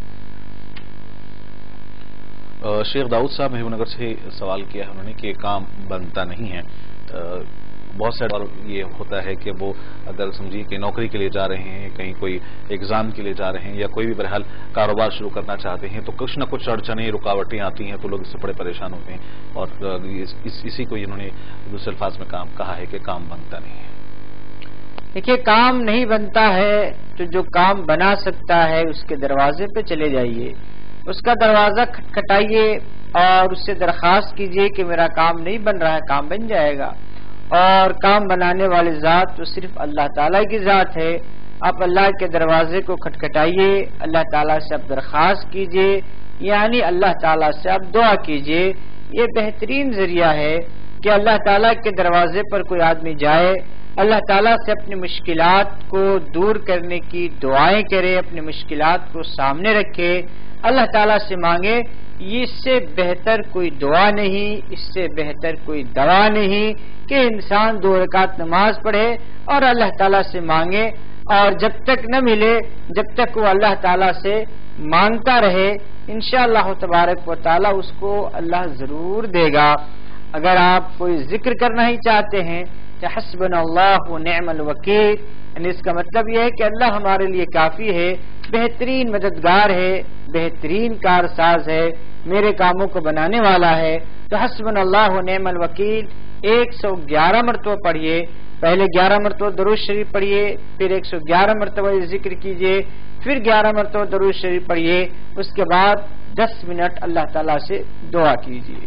شیخ داؤد صاحب محبوب نگر سے سوال کیا ہے انہوں نے کہ کام بنتا نہیں ہے. بہت سے یہ ہوتا ہے کہ وہ اگر سمجھیے کہ نوکری کے لیے جا رہے ہیں، کہیں کوئی ایگزام کے لیے جا رہے ہیں، یا کوئی بھی بہرحال کاروبار شروع کرنا چاہتے ہیں تو کچھ نہ کچھ اڑچنیں رکاوٹیں آتی ہیں تو لوگ اس سے بڑے پریشان ہوتے ہیں. اور اسی کو انہوں نے دوسرے الفاظ میں کام کہا ہے کہ کام بنتا نہیں ہے. دیکھیے کام نہیں بنتا ہے تو جو کام بنا سکتا ہے اس کے دروازے پہ چلے جائیے، اس کا دروازہ کھٹکھٹائیے اور اس سے درخواست کیجئے کہ میرا کام نہیں بن رہا ہے. کام بن جائے گا. اور کام بنانے والی ذات تو صرف اللہ تعالیٰ کی ذات ہے. آپ اللہ کے دروازے کو کھٹکھٹائیے، اللہ تعالیٰ سے آپ درخواست کیجئے، یعنی اللہ تعالیٰ سے آپ دعا کیجئے. یہ بہترین ذریعہ ہے کہ اللہ تعالیٰ کے دروازے پر کوئی آدمی جائے، اللہ تعالیٰ سے اپنی مشکلات کو دور کرنے کی دعائیں کرے، اپنی مشکلات کو سامنے رکھے، اللہ تعالیٰ سے مانگے. اس سے بہتر کوئی دعا نہیں، اس سے بہتر کوئی دوا نہیں کہ انسان دو رکعت نماز پڑھے اور اللہ تعالیٰ سے مانگے. اور جب تک نہ ملے، جب تک وہ اللہ تعالیٰ سے مانگتا رہے، انشاءاللہ تبارک و تعالیٰ اس کو اللہ ضرور دے گا. اگر آپ کوئی ذکر کرنا ہی چاہتے ہیں کہ حسبنا اللہ و نعم الوکیل، یعنی اس کا مطلب یہ ہے کہ اللہ ہمارے لیے کافی ہے، بہترین مددگار ہے، بہترین کارساز ہے، میرے کاموں کو بنانے والا ہے۔ تو حسبنا اللہ و نعم الوکیل ایک سو گیارہ مرتبہ پڑھیے، پہلے گیارہ مرتبہ درود شریف پڑھیے، پھر ایک سو گیارہ مرتبہ ذکر کیجیے، پھر گیارہ مرتبہ درود شریف پڑھیے، اس کے بعد دس منٹ اللہ تعالیٰ سے دعا کیجیے۔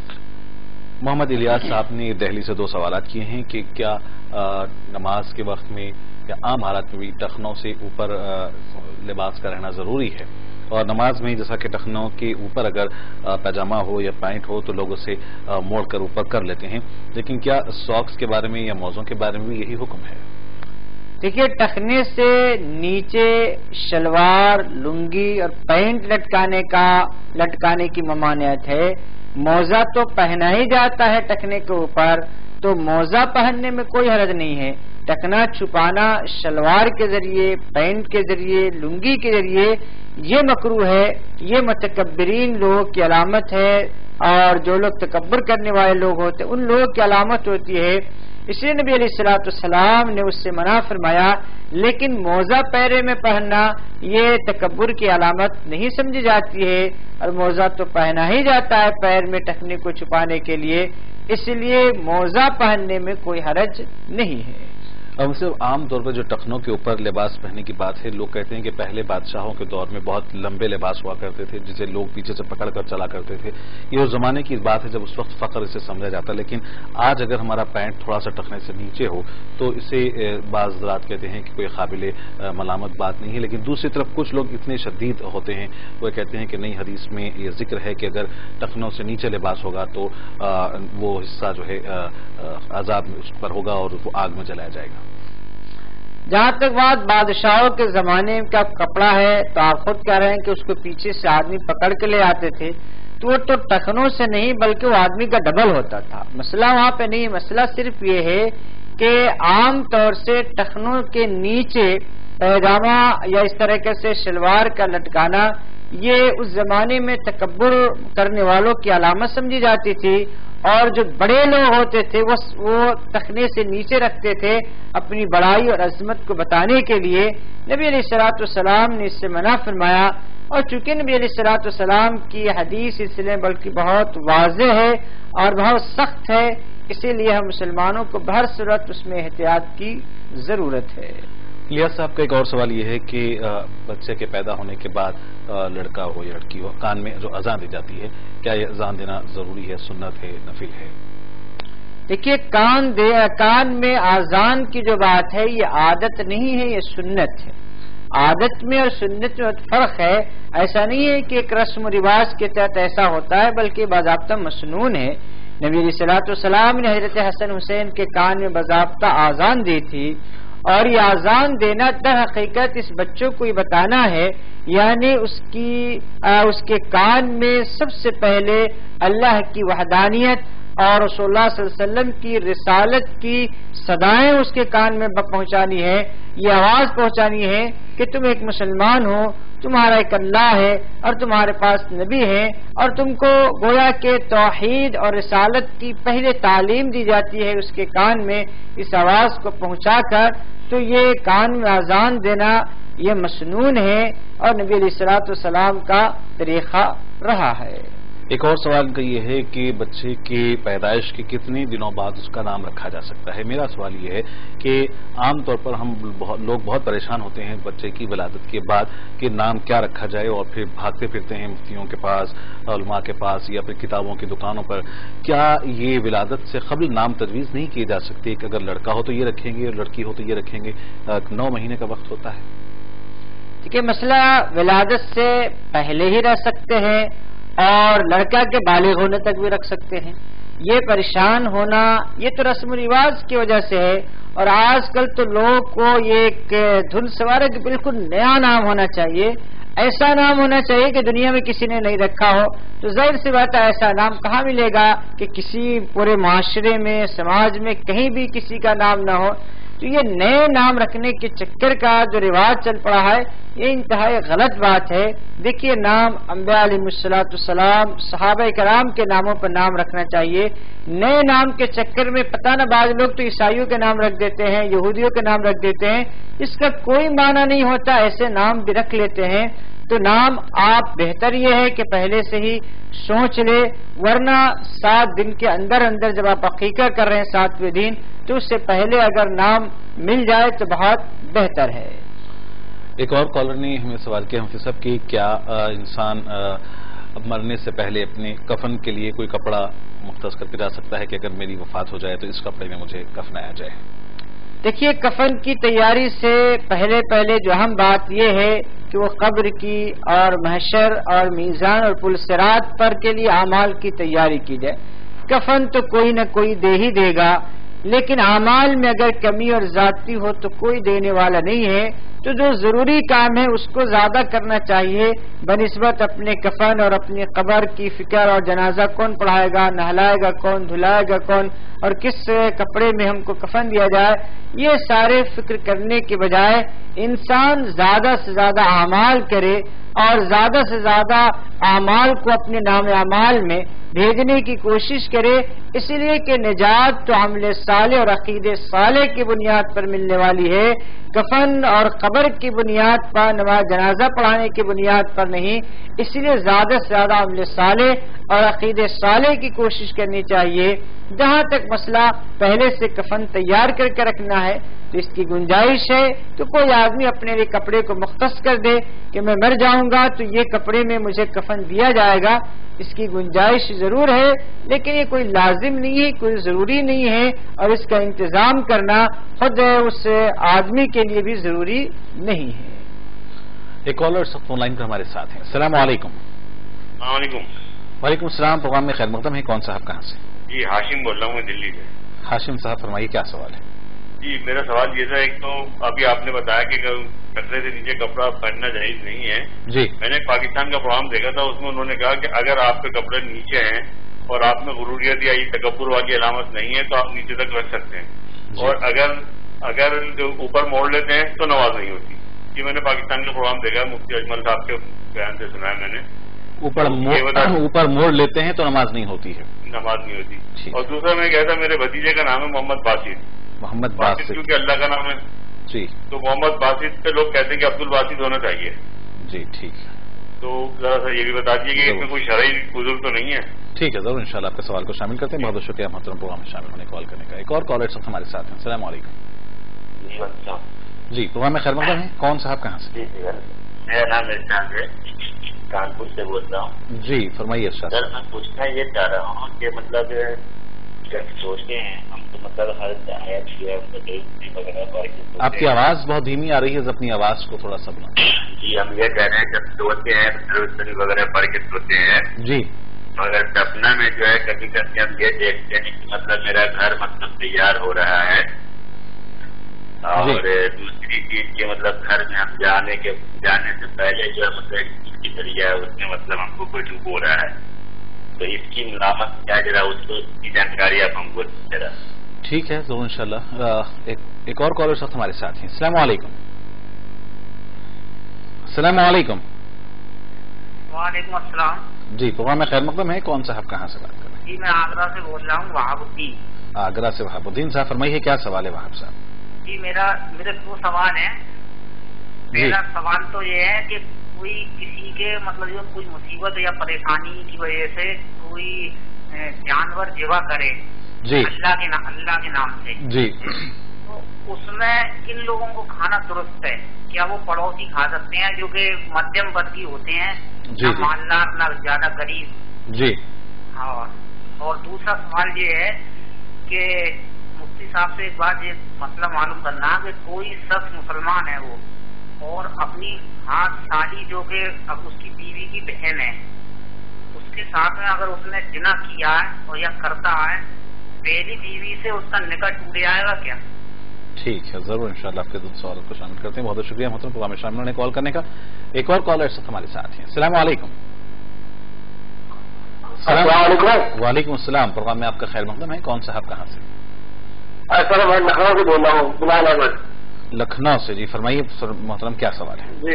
محمد الیاس صاحب نے دہلی سے دو سوالات کیے ہیں کہ کیا نماز کے وقت میں یا عام حالات میں بھی ٹخنوں سے اوپر لباس کا رہنا ضروری ہے، اور نماز میں جیسا کہ ٹخنوں کے اوپر اگر پاجامہ ہو یا پینٹ ہو تو لوگ اسے موڑ کر اوپر کر لیتے ہیں، لیکن کیا ساکس کے بارے میں یا موزوں کے بارے میں بھی یہی حکم ہے؟ دیکھیے، ٹخنے سے نیچے شلوار، لنگی اور پینٹ لٹکانے کا لٹکانے کی ممانعت ہے۔ موزہ تو پہنا ہی جاتا ہے ٹخنے کے اوپر، تو موزہ پہننے میں کوئی حرج نہیں ہے۔ ٹخنا چھپانا شلوار کے ذریعے، پینٹ کے ذریعے، لنگی کے ذریعے یہ مکروہ ہے، یہ متکبرین لوگوں کی علامت ہے، اور جو لوگ تکبر کرنے والے لوگ ہوتے ہیں ان لوگوں کی علامت ہوتی ہے۔ اس لیے نبی علیہ الصلوۃ والسلام نے اس سے منع فرمایا، لیکن موزہ پیرے میں پہننا یہ تکبر کی علامت نہیں سمجھی جاتی ہے، اور موزہ تو پہنا ہی جاتا ہے پیر میں ٹخنے کو چھپانے کے لیے، اس لیے موزہ پہننے میں کوئی حرج نہیں ہے۔ اب صرف عام طور پر جو ٹخنوں کے اوپر لباس پہننے کی بات ہے، لوگ کہتے ہیں کہ پہلے بادشاہوں کے دور میں بہت لمبے لباس ہوا کرتے تھے جسے لوگ پیچھے سے پکڑ کر چلا کرتے تھے، یہ اس زمانے کی بات ہے جب اس وقت فخر اسے سمجھا جاتا، لیکن آج اگر ہمارا پینٹ تھوڑا سا ٹخنے سے نیچے ہو تو اسے بعض حضرات کہتے ہیں کہ کوئی قابل ملامت بات نہیں ہے، لیکن دوسری طرف کچھ لوگ اتنے شدید ہوتے ہیں وہ کہتے ہیں کہ نہیں، حدیث میں یہ ذکر ہے کہ اگر ٹخنوں سے نیچے لباس ہوگا تو وہ حصہ جو ہے عذاب اس پر ہوگا اور وہ آگ میں جلایا جائے گا۔ جہاں تک بات بادشاہوں کے زمانے کا کپڑا ہے تو آپ خود کہہ رہے ہیں کہ اس کو پیچھے سے آدمی پکڑ کے لے آتے تھے، تو وہ تو ٹخنوں سے نہیں بلکہ وہ آدمی کا ڈبل ہوتا تھا۔ مسئلہ وہاں پہ نہیں، مسئلہ صرف یہ ہے کہ عام طور سے ٹخنوں کے نیچے پیجامہ یا اس طریقے سے شلوار کا لٹکانا یہ اس زمانے میں تکبر کرنے والوں کی علامت سمجھی جاتی تھی، اور جو بڑے لوگ ہوتے تھے وہ وہ ٹخنے سے نیچے رکھتے تھے اپنی بڑائی اور عظمت کو بتانے کے لیے۔ نبی علیہ الصلوۃ والسلام نے اس سے منع فرمایا، اور چونکہ نبی علیہ الصلوۃ والسلام کی حدیث اس لیے بلکہ بہت واضح ہے اور بہت سخت ہے، اسی لیے ہم مسلمانوں کو بہر صورت اس میں احتیاط کی ضرورت ہے۔ الیاس صاحب کا ایک اور سوال یہ ہے کہ بچے کے پیدا ہونے کے بعد لڑکا ہو یا لڑکی ہو، کان میں جو اذان دی جاتی ہے، کیا یہ اذان دینا ضروری ہے، سنت ہے، نفل ہے؟ دیکھیے، کان دے کان میں اذان کی جو بات ہے یہ عادت نہیں ہے، یہ سنت ہے۔ عادت میں اور سنت میں فرق ہے، ایسا نہیں ہے کہ ایک رسم و رواج کے تحت ایسا ہوتا ہے، بلکہ باضابطہ مسنون ہے۔ نبی علیہ الصلوۃ والسلام نے حضرت حسن حسین کے کان میں باضابطہ اذان دی تھی، اور یہ اذان دینا در حقیقت اس بچوں کو یہ بتانا ہے، یعنی اس کی اس کے کان میں سب سے پہلے اللہ کی وحدانیت اور رسول اللہ صلی اللہ علیہ وسلم کی رسالت کی صدائیں اس کے کان میں پہنچانی ہے، یہ آواز پہنچانی ہے کہ تم ایک مسلمان ہو، تمہارا ایک اللہ ہے اور تمہارے پاس نبی ہے، اور تم کو گویا کہ توحید اور رسالت کی پہلے تعلیم دی جاتی ہے اس کے کان میں، اس آواز کو پہنچا کر۔ تو یہ کان میں اذان دینا یہ مسنون ہے اور نبی علیہ الصلوۃ والسلام کا طریقہ رہا ہے۔ ایک اور سوال کا یہ ہے کہ بچے کی پیدائش کے کتنے دنوں بعد اس کا نام رکھا جا سکتا ہے؟ میرا سوال یہ ہے کہ عام طور پر ہم لوگ بہت پریشان ہوتے ہیں بچے کی ولادت کے بعد کہ نام کیا رکھا جائے، اور پھر بھاگتے پھرتے ہیں مفتیوں کے پاس، علماء کے پاس یا پھر کتابوں کی دکانوں پر۔ کیا یہ ولادت سے قبل نام تجویز نہیں کیے جا سکتے کہ اگر لڑکا ہو تو یہ رکھیں گے اور لڑکی ہو تو یہ رکھیں گے؟ نو مہینے کا وقت ہوتا ہے۔ دیکھیے، مسئلہ ولادت سے پہلے ہی رہ سکتے ہیں اور لڑکا کے بالغ ہونے تک بھی رکھ سکتے ہیں۔ یہ پریشان ہونا یہ تو رسم و رواج کی وجہ سے ہے، اور آج کل تو لوگوں کو یہ ایک دھن سوار ہے کہ بالکل نیا نام ہونا چاہیے، ایسا نام ہونا چاہیے کہ دنیا میں کسی نے نہیں رکھا ہو۔ تو ظاہر سی بات ہے ایسا نام کہاں ملے گا کہ کسی پورے معاشرے میں، سماج میں کہیں بھی کسی کا نام نہ ہو۔ تو یہ نئے نام رکھنے کے چکر کا جو رواج چل پڑا ہے یہ انتہائی غلط بات ہے. دیکھیے نام انبیاء علیہ الصلوۃ والسلام صحابہ کرام کے ناموں پر نام رکھنا چاہیے. نئے نام کے چکر میں پتہ نہ بعض لوگ تو عیسائیوں کے نام رکھ دیتے ہیں, یہودیوں کے نام رکھ دیتے ہیں, اس کا کوئی معنی نہیں ہوتا. ایسے نام بھی رکھ لیتے ہیں. تو نام آپ بہتر یہ ہے کہ پہلے سے ہی سوچ لے, ورنہ سات دن کے اندر اندر جب آپ عقیقہ کر رہے ہیں ساتویں دن تو اس سے پہلے اگر نام مل جائے تو بہت بہتر ہے. ایک اور کالر نے ہمیں سوال کیا حفیظ صاحب کہ کیا انسان اب مرنے سے پہلے اپنے کفن کے لیے کوئی کپڑا مختص کر کے جا سکتا ہے کہ اگر میری وفات ہو جائے تو اس کپڑے میں مجھے کفنایا جائے؟ دیکھیے کفن کی تیاری سے پہلے پہلے جو اہم بات یہ ہے کہ وہ قبر کی اور محشر اور میزان اور پل صراط پر کے لیے اعمال کی تیاری کی جائے. کفن تو کوئی نہ کوئی دے ہی دے گا, لیکن اعمال میں اگر کمی اور ذاتی ہو تو کوئی دینے والا نہیں ہے. تو جو ضروری کام ہے اس کو زیادہ کرنا چاہیے بنسبت اپنے کفن اور اپنی قبر کی فکر, اور جنازہ کون پڑھائے گا, نہلائے گا کون, دھلائے گا کون, اور کس کپڑے میں ہم کو کفن دیا جائے. یہ سارے فکر کرنے کے بجائے انسان زیادہ سے زیادہ اعمال کرے اور زیادہ سے زیادہ اعمال کو اپنے نام اعمال میں بھیجنے کی کوشش کرے, اس لیے کہ نجات تو عمل صالح اور عقیدے صالح کی بنیاد پر ملنے والی ہے, کفن اور قبر کی بنیاد پر, نماز جنازہ پڑھانے کی بنیاد پر نہیں. اس لیے زیادہ سے زیادہ عمل صالح اور عقیدے صالح کی کوشش کرنی چاہیے. جہاں تک مسئلہ پہلے سے کفن تیار کر کے رکھنا ہے تو اس کی گنجائش ہے تو کوئی آدمی اپنے لیے کپڑے کو مختص کر دے کہ میں مر جاؤں گا تو یہ کپڑے میں مجھے کفن دیا جائے گا. اس کی گنجائش ضرور ہے, لیکن یہ کوئی لازم نہیں ہے, کوئی ضروری نہیں ہے, اور اس کا انتظام کرنا خود اس آدمی کے لیے بھی ضروری نہیں ہے. ایک کالر فون لائن پر ہمارے ساتھ ہیں. السلام علیکم. السلام علیکم. وعلیکم السلام. پروگرام میں خیر مقدم ہے. کون صاحب کہاں سے؟ جی ہاشم بول رہا ہوں میں دلی سے. ہاشم صاحب فرمائیے کیا سوال ہے؟ جی میرا سوال یہ تھا, ایک تو ابھی آپ نے بتایا کہ کپڑے سے نیچے کپڑا پہننا جائز نہیں ہے. جی میں نے پاکستان کا پروگرام دیکھا تھا, اس میں انہوں نے کہا کہ اگر آپ کے کپڑے نیچے ہیں اور آپ میں غروریت یا تکبر والی علامت نہیں ہے تو آپ نیچے تک رکھ سکتے ہیں, اور اگر اگر اوپر موڑ لیتے ہیں تو نماز نہیں ہوتی. یہ میں نے پاکستان کا پروگرام دیکھا, مفتی اجمل صاحب کے بیان سے سنا ہے میں نے. اوپر اوپر موڑ لیتے ہیں تو نماز نہیں ہوتی ہے, نماز نہیں ہوتی. اور دوسرا میں کہتا میرے بھتیجے کا نام ہے محمد باسط. محمد باسط کیونکہ اللہ کا نام ہے جی, تو محمد باسط پہ لوگ کہتے ہیں کہ عبد الباسط ہونا چاہیے. جی ٹھیک ہے, تو ذرا سا یہ بھی بتا دیجیے کہ اس میں کوئی شرعی عذر تو نہیں ہے. ٹھیک ہے, ضرور انشاءاللہ آپ کے سوال کو شامل کرتے ہیں. بہت بہت شکریہ محترم پروگرام میں شامل ہونے کال کرنے کا. ایک اور کالر سب ہمارے ساتھ ہیں. السلام علیکم. جی پروگرام میں خیر مقدم ہے. کون صاحب کہاں سے؟ میرا نام ارشاد ہے, کانپور سے بول رہا ہوں. جی فرمائیے ارشاد. سر میں پوچھنا یہ چاہ رہا ہوں کہ مطلب جب سوچتے ہیں ہم تو مطلب ہر آیت وغیرہ پڑھ کے, آپ کی آواز بہت دھیمی آ رہی ہے, اپنی آواز کو تھوڑا سا بنا. جی ہم یہ کہہ رہے ہیں جب سوچتے ہیں درود وغیرہ پڑھ کے سوتے ہیں جی, مگر سپنا میں جو ہے کبھی کبھی ہم یہ دیکھتے ہیں کہ مطلب میرا گھر مطلب تیار ہو رہا ہے, اور دوسری چیز کے مطلب گھر میں ہم جانے کے جانے سے پہلے جو ہے مطلب اس کی ذریعہ ہے اس میں مطلب ہم کو کوئی ڈوبو رہا ہے, تو اس کی ملامت کیا ذرا اس کو اس کی جانکاری آپ ہم کو ذرا. ٹھیک ہے ضرور انشاءاللہ. ایک ایک اور کالر ساتھ ہمارے ساتھ ہیں. السلام علیکم. السلام علیکم. وعلیکم السلام. جی پروگرام میں خیر مقدم ہے. کون صاحب کہاں سے بات کر رہے ہیں؟ جی میں آگرہ سے بول رہا ہوں, وہاب الدین. آگرہ سے وہاب الدین صاحب فرمائیے کیا سوال ہے وہاب صاحب؟ جی میرا میرے دو سوال ہیں. پہلا سوال تو یہ ہے کہ کوئی کسی کے مطلب جو کوئی مصیبت یا پریشانی کی وجہ سے کوئی جانور ذبح کرے جی اللہ کے نام اللہ کے نام سے جی, تو اس میں کن لوگوں کو کھانا درست ہے؟ کیا وہ پڑوسی کھا سکتے ہیں جو کہ مدھیم ورگی ہوتے ہیں, نہ مالدار نہ زیادہ غریب جی؟ اور اور دوسرا سوال یہ ہے کہ مفتی صاحب سے ایک بات یہ مسئلہ معلوم کرنا کہ کوئی شخص مسلمان ہے وہ اور اپنی ہاتھ سالی جو کہ اب اس کی بیوی کی بہن ہے, اس کے ساتھ میں اگر اس نے زنا کیا ہے اور یا کرتا ہے, پہلی بیوی سے اس کا نکاح ٹوٹ جائے گا کیا؟ ٹھیک ہے ضرور انشاءاللہ آپ کے دو سوالات کو شامل کرتے ہیں. بہت بہت شکریہ محترم پروگرام میں شامل ہونے کال کرنے کا. ایک اور کالر سب ہمارے ساتھ ہیں. السلام علیکم. السلام علیکم. وعلیکم السلام. پروگرام میں آپ کا خیر مقدم ہے. کون صاحب کہاں سے؟ सर मैं लखनऊ से बोल रहा हूँ, गुलाम अहमद। लखनऊ से जी, फरमाइए मोहतरम क्या सवाल है? जी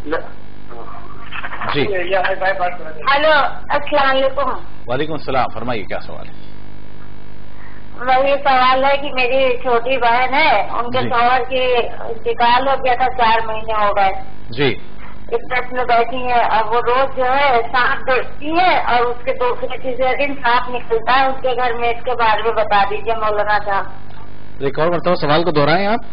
जी हेलो अस्सलाम वालेकुम। वालेकुम सलाम, फरमाइए क्या सवाल है? वही सवाल है कि मेरी छोटी बहन है, उनके शौहर की इंतकाल हो गया था, चार महीने हो गए जी। इस टच में बैठी है, अब वो रोज जो है सांप देखती है और उसके दूसरे तीसरे दिन सांप निकलता है उसके घर में। इसके बारे में बता दीजिए मौलाना साहब। एक और मरतबा सवाल को दोहराएं आप,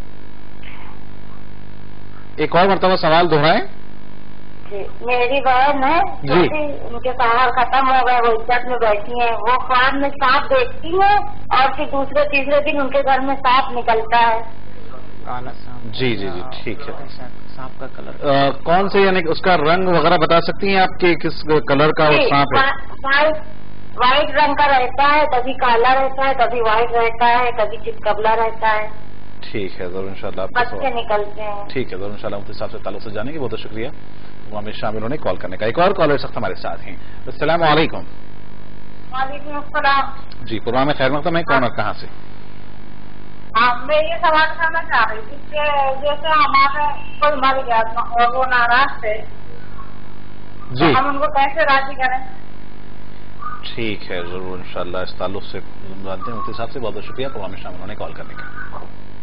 एक और मरतबा सवाल दोहराएं। मेरी बहन है छोटी, उनके शौहर खत्म हो गए, वो इज्जत में बैठी है, वो ख्वाब में सांप देखती है और फिर दूसरे तीसरे दिन उनके घर में सांप निकलता है। काला सांप। जी जी जी ठीक है। सांप का कलर आ, कौन से, यानी उसका रंग वगैरह बता सकती हैं आपके, किस कलर का वो सांप है? वाइट वाइट रंग का रहता है, कभी काला रहता है, कभी वाइट रहता है, कभी चितकबला रहता है। ठीक है, जरूर इंशाल्लाह बच्चे निकलते हैं। ठीक है, जरूर इंशाल्लाह उस हिसाब से ताल्लुक से जानेंगे। बहुत बहुत शुक्रिया हमें शामिल होने कॉल करने का। एक और कॉलर सख्त हमारे साथ हैं। अस्सलाम वालेकुम। वालेकुम अस्सलाम जी, प्रोग्राम में खैर मकदम है, कौन और कहाँ से? हाँ, मैं ये सवाल करना चाह रही थी कि जैसे हमारे कोई मर गया और वो नाराज थे जी, तो हम उनको कैसे राजी करें? ठीक है, जरूर इंशाल्लाह इस ताल्लुक से जानते हैं उस हिसाब से। बहुत बहुत शुक्रिया प्रोग्राम में शामिल होने कॉल करने का।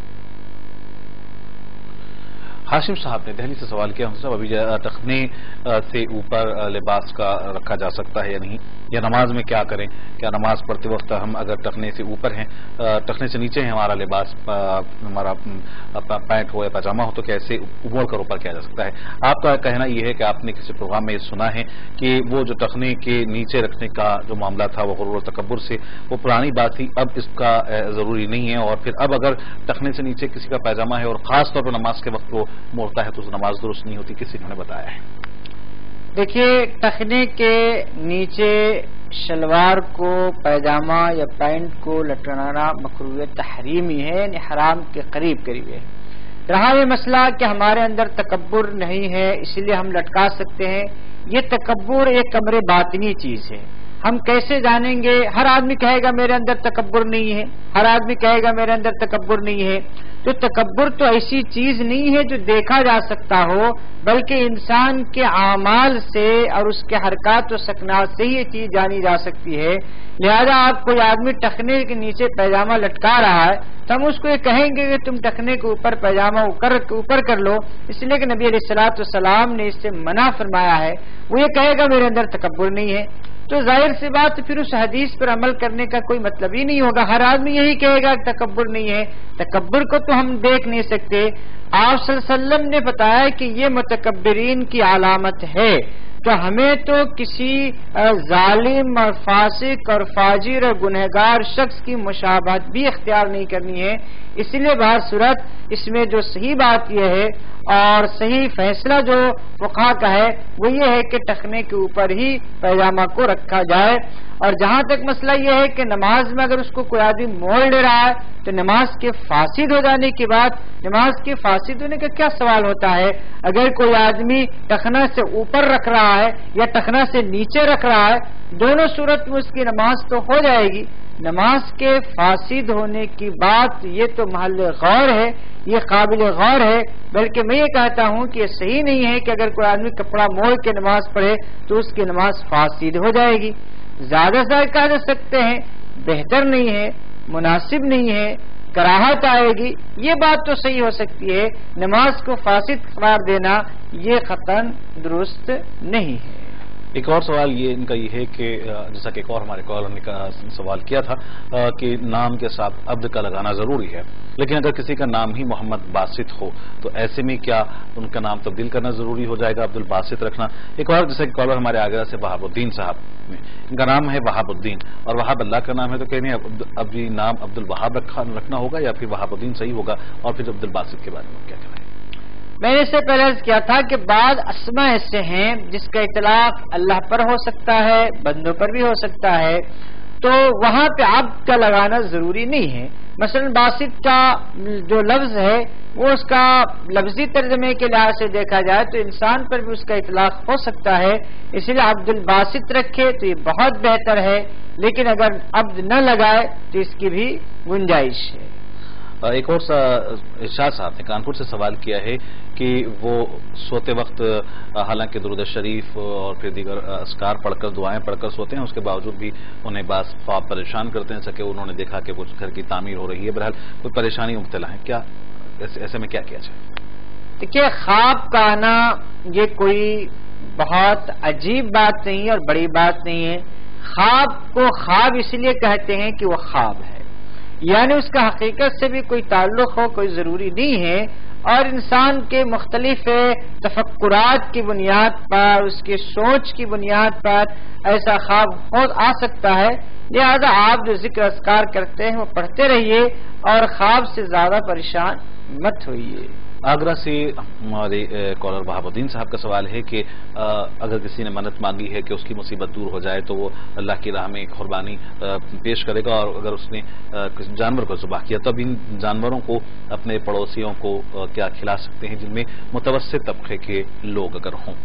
हाशिम साहब ने दिल्ली से सवाल किया, साहब अभी टखने से ऊपर लिबास का रखा जा सकता है या नहीं, या नमाज में क्या करें? क्या नमाज पढ़ते वक्त हम अगर टखने से ऊपर हैं, टखने से नीचे है हमारा लिबास, हमारा पैंट हो या पजामा हो, तो कैसे उबड़ कर ऊपर किया जा सकता है? आपका कहना यह है कि आपने किसी प्रोग्राम में सुना है कि वो जो टखने के नीचे रखने का जो मामला था वो गुरूर तकब्बुर से, वो पुरानी बात थी, अब इसका जरूरी नहीं है। और फिर अब अगर टखने से नीचे किसी का पैजामा है और खास तौर पर नमाज के वक्त वो मोड़ता है तो उस नमाज दुरुस्त नहीं होती, किसी ने बताया है? देखिए, टखने के नीचे शलवार को, पैजामा या पैंट को लटकाना मकरूह तहरीमी है, यानी हराम के करीब करीब है। रहा ये मसला कि हमारे अंदर तकब्बुर नहीं है इसलिए हम लटका सकते हैं, ये तकब्बुर एक कमरे बातिनी चीज है। हम कैसे जानेंगे? हर आदमी कहेगा मेरे अंदर तकब्बुर नहीं है, हर आदमी कहेगा मेरे अंदर तकब्बुर नहीं है। तो तकब्बुर तो ऐसी चीज नहीं है जो देखा जा सकता हो, बल्कि इंसान के आमाल से और उसके हरकत और सकनात से ही ये चीज जानी जा सकती है। लिहाजा आप कोई आदमी टखने के नीचे पैजामा लटका रहा है तो हम उसको ये कहेंगे कि तुम टखने के ऊपर पैजामा ऊपर कर लो, इसलिए कि नबी अलैहिस्सलातु वस्सलाम ने इससे मना फरमाया है। वो ये कहेगा मेरे अंदर तकब्बुर नहीं है, तो जाहिर सी बात फिर उस हदीस पर अमल करने का कोई मतलब ही नहीं होगा। हर आदमी यही कहेगा तकब्बुर नहीं है। तकब्बुर को तो हम देख नहीं सकते। आप सल्लल्लाहु अलैहि वसल्लम ने बताया कि ये मुतकब्बिरीन की अलामत है, तो हमें तो किसी जालिम और फासिक और फाजिर और गुनहगार शख्स की मुशाबहत भी इख्तियार नहीं करनी है। इसलिए बात सूरत इसमें जो सही बात यह है और सही फैसला जो फुक़हा का है वो ये है कि टखने के ऊपर ही पैजामा को रखा जाए। और जहाँ तक मसला यह है कि नमाज में अगर उसको कोई आदमी मोड़ ले रहा है तो नमाज के फासिद हो जाने के बाद, नमाज के फासिद होने का क्या सवाल होता है? अगर कोई आदमी टखना से ऊपर रख रहा है या टखना से नीचे रख रहा है, दोनों सूरत में उसकी नमाज तो हो जाएगी। नमाज के फासिद होने की बात ये तो महल गौर है, ये काबिल गौर है। बल्कि मैं ये कहता हूँ कि ये सही नहीं है कि अगर कोई आदमी कपड़ा मोड़ के नमाज पढ़े तो उसकी नमाज फासिद हो जाएगी। ज्यादा से ज्यादा कह सकते हैं बेहतर नहीं है, मुनासिब नहीं है, कराहत आएगी, ये बात तो सही हो सकती है। नमाज को फासिद करार देना ये खतन दुरुस्त नहीं है। एक और सवाल ये इनका ये है कि जैसा कि एक और हमारे कॉलर ने सवाल किया था कि नाम के साथ अब्द का लगाना जरूरी है, लेकिन अगर किसी का नाम ही मोहम्मद बासित हो तो ऐसे में क्या उनका नाम तब्दील करना जरूरी हो जाएगा, अब्दुल बासित रखना? एक और जैसे कॉलर हमारे आगरा से वहाबुद्दीन साहब ने, इनका नाम है वहाबुद्दीन और वहाब अल्लाह का नाम है, तो कहने अब ये नाम अब्दुल वहाब रखना होगा या फिर वहाबुद्दीन सही होगा? और फिर अब्दुल बासित के बारे में क्या कहना है? मैंने इससे पहले अर्ज किया था कि बाद अस्मा ऐसे हैं जिसका इतलाक अल्लाह पर हो सकता है, बंदों पर भी हो सकता है। تو وہاں پہ عبد کا لگانا ضروری نہیں ہے. مثلا باسط کا جو لفظ ہے وہ اس کا لفظی ترجمے کے لحاظ سے دیکھا جائے تو انسان پر بھی اس کا اطلاق ہو سکتا ہے، اس لیے عبد الباسط رکھے تو یہ بہت بہتر ہے، لیکن اگر عبد نہ لگائے تو اس کی بھی گنجائش ہے. ایک اور ارشاد صاحب نے کانپور سے سوال کیا ہے کہ وہ سوتے وقت حالانکہ درود شریف اور پھر دیگر اذکار پڑھ کر دعائیں پڑھ کر سوتے ہیں، اس کے باوجود بھی انہیں بعض خواب پریشان کرتے ہیں، سکے انہوں نے دیکھا کہ کچھ گھر کی تعمیر ہو رہی ہے، بہرحال کوئی پریشانی مبتلا ہے، کیا ایسے میں کیا کیا جائے؟ دیکھیے خواب کا آنا یہ کوئی بہت عجیب بات نہیں ہے اور بڑی بات نہیں ہے. خواب کو خواب اس لیے کہتے ہیں کہ وہ خواب ہے، یعنی اس کا حقیقت سے بھی کوئی تعلق ہو کوئی ضروری نہیں ہے، اور انسان کے مختلف تفکرات کی بنیاد پر اس کی سوچ کی بنیاد پر ایسا خواب ہو آ سکتا ہے. لہذا آپ جو ذکر اذکار کرتے ہیں وہ پڑھتے رہیے اور خواب سے زیادہ پریشان مت ہوئیے. آگرہ سے ہمارے کالر وہاب الدین صاحب کا سوال ہے کہ اگر کسی نے منت مانگی ہے کہ اس کی مصیبت دور ہو جائے تو وہ اللہ کی راہ میں قربانی پیش کرے گا، اور اگر اس نے جانور کو ذبح کیا تو اب ان جانوروں کو اپنے پڑوسیوں کو کیا کھلا سکتے ہیں جن میں متوسط طبقے کے لوگ اگر ہوں؟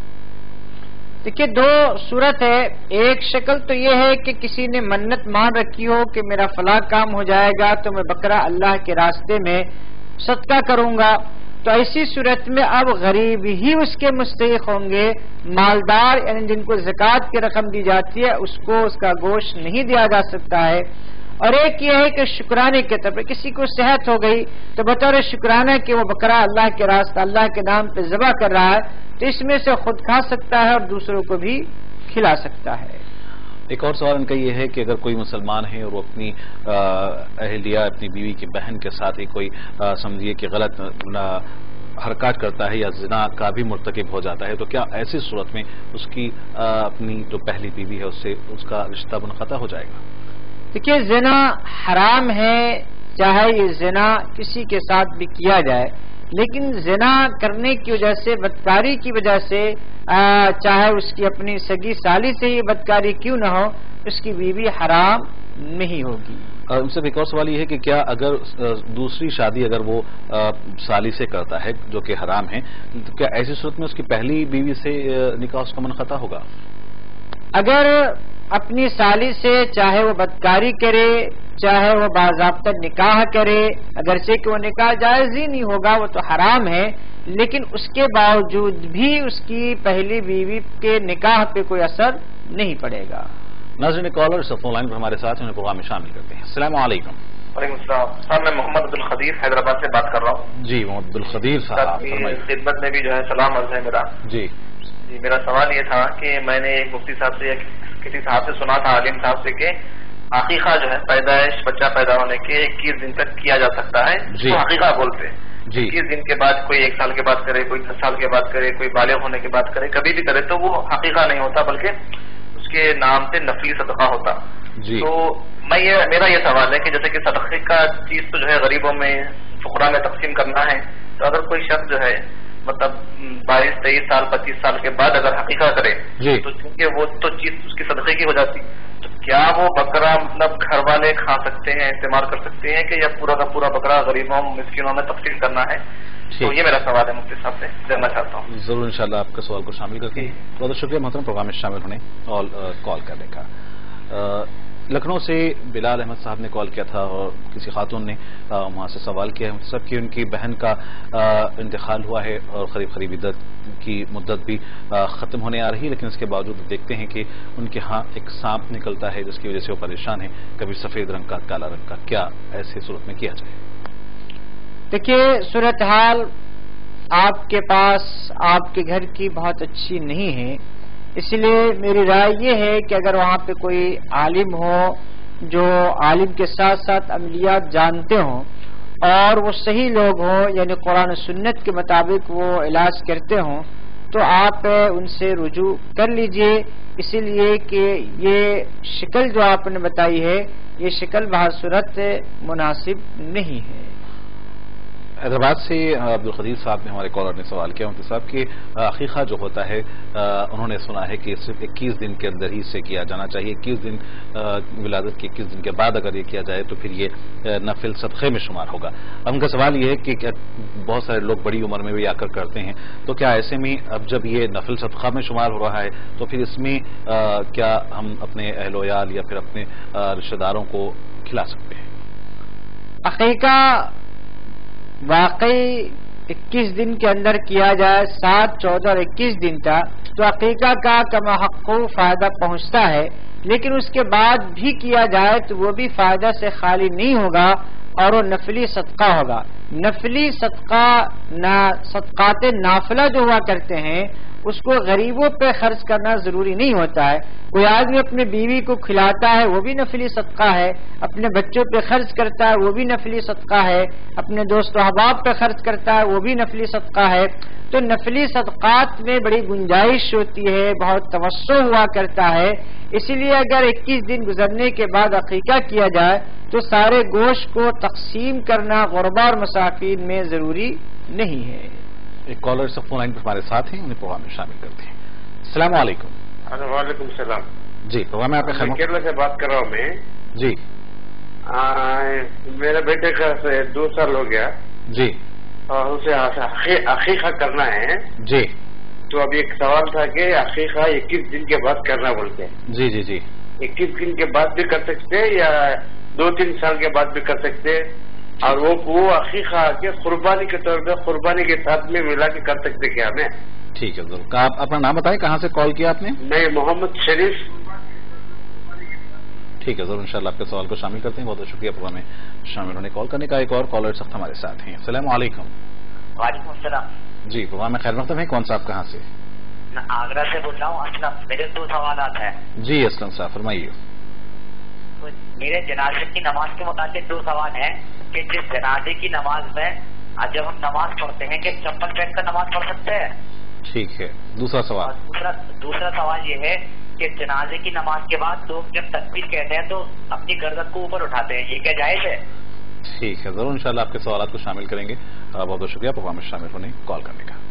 دیکھیے دو صورت ہے. ایک شکل تو یہ ہے کہ کسی نے منت مان رکھی ہو کہ میرا فلاں کام ہو جائے گا تو میں بکرا اللہ کے راستے میں صدقہ کروں گا، تو ایسی صورت میں اب غریب ہی اس کے مستحق ہوں گے. مالدار یعنی جن کو زکوٰۃ کی رقم دی جاتی ہے اس کو اس کا گوشت نہیں دیا جا سکتا ہے. اور ایک یہ ہے کہ شکرانے کے طور پر کسی کو صحت ہو گئی تو بطور شکرانہ کہ وہ بکرا اللہ کے راستے اللہ کے نام پہ ذبح کر رہا ہے تو اس میں سے خود کھا سکتا ہے اور دوسروں کو بھی کھلا سکتا ہے. ایک اور سوال ان کا یہ ہے کہ اگر کوئی مسلمان ہے اور وہ اپنی اہلیہ اپنی بیوی کی بہن کے ساتھ ہی کوئی سمجھیے کہ غلط حرکات کرتا ہے یا زنا کا بھی مرتکب ہو جاتا ہے تو کیا ایسی صورت میں اس کی اپنی جو پہلی بیوی ہے اس سے اس کا رشتہ منقطع ہو جائے گا؟ دیکھیے زنا حرام ہے، چاہے یہ زنا کسی کے ساتھ بھی کیا جائے، لیکن زنا کرنے کی وجہ سے بدکاری کی وجہ سے چاہے اس کی اپنی سگی سالی سے ہی بدکاری کیوں نہ ہو اس کی بیوی حرام نہیں ہوگی. ان سے ایک اور سوال یہ ہے کہ کیا اگر دوسری شادی اگر وہ سالی سے کرتا ہے جو کہ حرام ہے تو کیا ایسی صورت میں اس کی پہلی بیوی سے نکاح اس کا منقطع ہوگا؟ اگر اپنی سالی سے چاہے وہ بدکاری کرے چاہے وہ باضابطہ نکاح کرے، اگرچہ کہ وہ نکاح جائز ہی نہیں ہوگا وہ تو حرام ہے، لیکن اس کے باوجود بھی اس کی پہلی بیوی کے نکاح پہ کوئی اثر نہیں پڑے گا. ناظرین کالر فون لائن پر ہمارے ساتھ انہیں پروگرام میں شامل کرتے ہیں. السلام علیکم. وعلیکم السلام صاحب، میں محمد عبدالقدیر حیدرآباد سے بات کر رہا ہوں. جی محمد عبدالقدیر صاحب خدمت میں بھی جو ہے سلام عرض ہے میرا. جی جی میرا سوال یہ تھا کہ میں نے ایک مفتی صاحب سے کسی صاحب سے سنا تھا عالم صاحب سے کہ عقیقہ جو ہے پیدائش بچہ پیدا ہونے کے اکیس دن تک کیا جا سکتا ہے، جس کو عقیقہ بولتے ہیں. اکیس دن کے بعد کوئی ایک سال کے بعد کرے، کوئی دس سال کے بعد کرے، کوئی بالغ ہونے کے بعد کرے، کبھی بھی کرے تو وہ عقیقہ نہیں ہوتا بلکہ اس کے نام سے نفلی صدقہ ہوتا. تو میں یہ میرا یہ سوال ہے کہ جیسے کہ صدقے کا چیز تو جو ہے غریبوں میں فقراء میں تقسیم کرنا ہے، تو اگر کوئی شخص جو ہے مطلب بائیس تیئیس سال پچیس سال کے بعد اگر حقیقہ کرے تو چونکہ وہ تو چیز اس کی صدقے کی ہو جاتی، تو کیا وہ بکرا مطلب گھر والے کھا سکتے ہیں، استعمال کر سکتے ہیں، کہ یا پورا کا پورا بکرا غریبوں مسکینوں میں تقسیم کرنا ہے؟ تو یہ میرا سوال ہے مفتی صاحب سے جاننا چاہتا ہوں. ضرور انشاءاللہ آپ کے سوال کو شامل کرتے ہیں. بہت بہت شکریہ محترم پروگرام میں شامل ہونے اور کال کرنے کا. لکھنؤ سے بلال احمد صاحب نے کال کیا تھا اور کسی خاتون نے وہاں سے سوال کیا ہے سب کہ ان کی بہن کا انتقال ہوا ہے اور قریب قریب عدت کی مدت بھی ختم ہونے آ رہی ہے، لیکن اس کے باوجود دیکھتے ہیں کہ ان کے ہاں ایک سانپ نکلتا ہے جس کی وجہ سے وہ پریشان ہے، کبھی سفید رنگ کا کالا رنگ کا. کیا ایسی صورت میں کیا جائے؟ دیکھیے صورتحال آپ کے پاس آپ کے گھر کی بہت اچھی نہیں ہے، اس لیے میری رائے یہ ہے کہ اگر وہاں پہ کوئی عالم ہو جو عالم کے ساتھ ساتھ عملیات جانتے ہوں اور وہ صحیح لوگ ہوں یعنی قرآن و سنت کے مطابق وہ علاج کرتے ہوں تو آپ ان سے رجوع کر لیجئے، اسی لیے کہ یہ شکل جو آپ نے بتائی ہے یہ شکل بہت صورت مناسب نہیں ہے. حیدرآباد سے عبدل قدیر صاحب نے ہمارے کالر نے سوال کیا مفتی صاحب کہ عقیقہ جو ہوتا ہے انہوں نے سنا ہے کہ صرف اکیس دن کے اندر ہی سے کیا جانا چاہیے، اکیس دن ولادت کے اکیس دن کے بعد اگر یہ کیا جائے تو پھر یہ نفل صدقے میں شمار ہوگا۔ اب ان کا سوال یہ ہے کہ بہت سارے لوگ بڑی عمر میں بھی آ کر کرتے ہیں، تو کیا ایسے میں اب جب یہ نفل صدقہ میں شمار ہو رہا ہے تو پھر اس میں کیا ہم اپنے اہل و عیال یا پھر اپنے رشتہ داروں کو کھلا سکتے ہیں؟ عقیقہ واقعی اکیس دن کے اندر کیا جائے، سات چودہ اور اکیس دن تک، تو عقیقہ کا کما حق فائدہ پہنچتا ہے، لیکن اس کے بعد بھی کیا جائے تو وہ بھی فائدہ سے خالی نہیں ہوگا اور وہ نفلی صدقہ ہوگا۔ نفلی صدقہ نا صدقات نافلہ جو ہوا کرتے ہیں اس کو غریبوں پہ خرچ کرنا ضروری نہیں ہوتا ہے۔ کوئی آدمی اپنے بیوی کو کھلاتا ہے وہ بھی نفلی صدقہ ہے، اپنے بچوں پہ خرچ کرتا ہے وہ بھی نفلی صدقہ ہے، اپنے دوست و احباب پہ خرچ کرتا ہے وہ بھی نفلی صدقہ ہے۔ تو نفلی صدقات میں بڑی گنجائش ہوتی ہے، بہت توسع ہوا کرتا ہے، اسی لیے اگر اکیس دن گزرنے کے بعد عقیقہ کیا جائے تو سارے گوشت کو تقسیم کرنا غربا اور مساکین میں ضروری نہیں ہے۔ ایک کالر سے فون لائن پر ہمارے ساتھ ہیں، انہیں پروگرام میں شامل کرتے ہیں۔ السلام علیکم۔ وعلیکم السلام جی، پروگرام میں آپ کا کیرلا سے بات کر رہا ہوں میں۔ جی میرے بیٹے کا دو سال ہو گیا جی، اور اسے عقیقہ کرنا ہے جی، تو اب ایک سوال تھا کہ عقیقہ اکیس دن کے بعد کرنا بولتے ہیں۔ جی جی جی، اکیس دن کے بعد بھی کر سکتے ہیں یا دو تین سال کے بعد بھی کر سکتے ہیں، اور وہ وہ عقیقہ کے قربانی کے طور پہ قربانی کے ساتھ میں ملا کے کر سکتے کیا ہمیں؟ ٹھیک ہے ضرور۔ آپ اپنا نام بتائیں، کہاں سے کال کیا آپ نے؟ میں محمد شریف۔ ٹھیک ہے ضرور، انشاءاللہ آپ کے سوال کو شامل کرتے ہیں۔ بہت بہت شکریہ پروگرام میں شامل ہونے کال کرنے کا۔ ایک اور کالر سخت ہمارے ساتھ ہیں۔ السلام علیکم۔ وعلیکم السلام۔ جی، پروگرام میں خیر مقدم ہے، کون صاحب کہاں سے؟ میں آگرہ سے بول رہا ہوں اسلم۔ میرے دو سوالات ہیں۔ جی اسلم صاحب فرمائیے۔ میرے جنازے کی نماز کے متعلق دو سوال ہیں کہ جس جنازے کی نماز میں جب ہم نماز پڑھتے ہیں کہ چپل پہن کر نماز پڑھ سکتے ہیں؟ ٹھیک ہے، دوسرا سوال۔ دوسرا دوسرا سوال یہ ہے کہ جنازے کی نماز کے بعد لوگ جب تکبیر کہتے ہیں تو اپنی گردن کو اوپر اٹھاتے ہیں، یہ کیا جائز ہے؟ ٹھیک ہے ضرور، انشاءاللہ آپ کے سوالات کو شامل کریں گے۔ بہت بہت شکریہ پروگرام میں شامل ہونے کال کرنے کا۔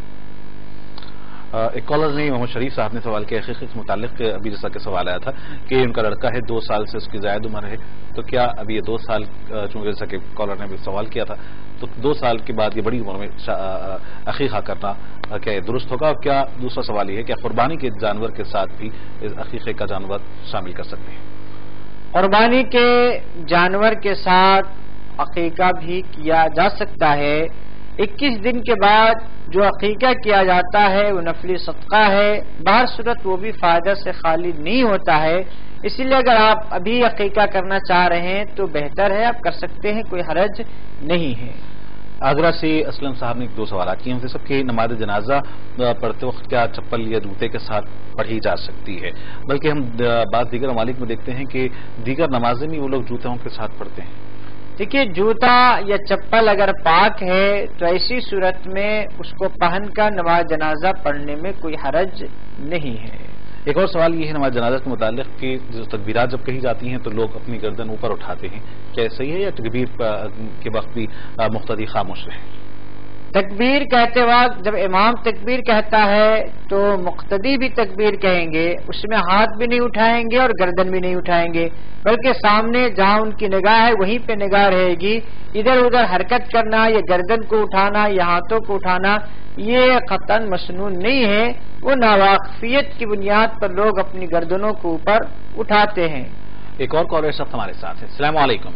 ایک کالر نے محمد شریف صاحب نے سوال کیا عقیقے سے متعلق، ابھی جیسا کہ سوال آیا تھا کہ ان کا لڑکا ہے دو سال سے اس کی زائد عمر ہے، تو کیا ابھی یہ دو سال، چونکہ جیسا کہ کالر نے بھی سوال کیا تھا، تو دو سال کے بعد یہ بڑی عمر میں عقیقہ کرنا کیا یہ درست ہوگا؟ اور کیا دوسرا سوال یہ ہے کہ قربانی کے جانور کے ساتھ بھی اس عقیقے کا جانور شامل کر سکتے ہیں؟ قربانی کے جانور کے ساتھ عقیقہ بھی کیا جا سکتا ہے۔ اکیس دن کے بعد جو عقیقہ کیا جاتا ہے وہ نفلی صدقہ ہے، بہر صورت وہ بھی فائدہ سے خالی نہیں ہوتا ہے، اسی لیے اگر آپ ابھی عقیقہ کرنا چاہ رہے ہیں تو بہتر ہے، آپ کر سکتے ہیں، کوئی حرج نہیں ہے۔ آگرہ سے اسلم صاحب نے دو سوالات کیے ہیں سب کہ نماز جنازہ پڑھتے وقت کیا چپل یا جوتے کے ساتھ پڑھی جا سکتی ہے، بلکہ ہم بعض دیگر ممالک میں دیکھتے ہیں کہ دیگر نمازیں بھی وہ لوگ جوتوں کے ساتھ پڑھتے ہیں۔ دیکھیے جوتا یا چپل اگر پاک ہے تو ایسی صورت میں اس کو پہن کر نماز جنازہ پڑھنے میں کوئی حرج نہیں ہے۔ ایک اور سوال یہ ہے نماز جنازہ کے متعلق کہ جو تکبیرات جب کہی جاتی ہیں تو لوگ اپنی گردن اوپر اٹھاتے ہیں، کیا صحیح ہے یا تکبیر کے وقت بھی مقتدی خاموش رہے؟ تکبیر کہتے وقت جب امام تکبیر کہتا ہے تو مقتدی بھی تکبیر کہیں گے، اس میں ہاتھ بھی نہیں اٹھائیں گے اور گردن بھی نہیں اٹھائیں گے، بلکہ سامنے جہاں ان کی نگاہ ہے وہیں پہ نگاہ رہے گی۔ ادھر ادھر حرکت کرنا یا گردن کو اٹھانا یا ہاتھوں کو اٹھانا یہ قطعاً مسنون نہیں ہے، وہ ناواقفیت کی بنیاد پر لوگ اپنی گردنوں کو اوپر اٹھاتے ہیں۔ ایک اور کالر صاحب ہمارے ساتھ ہے۔ السلام علیکم۔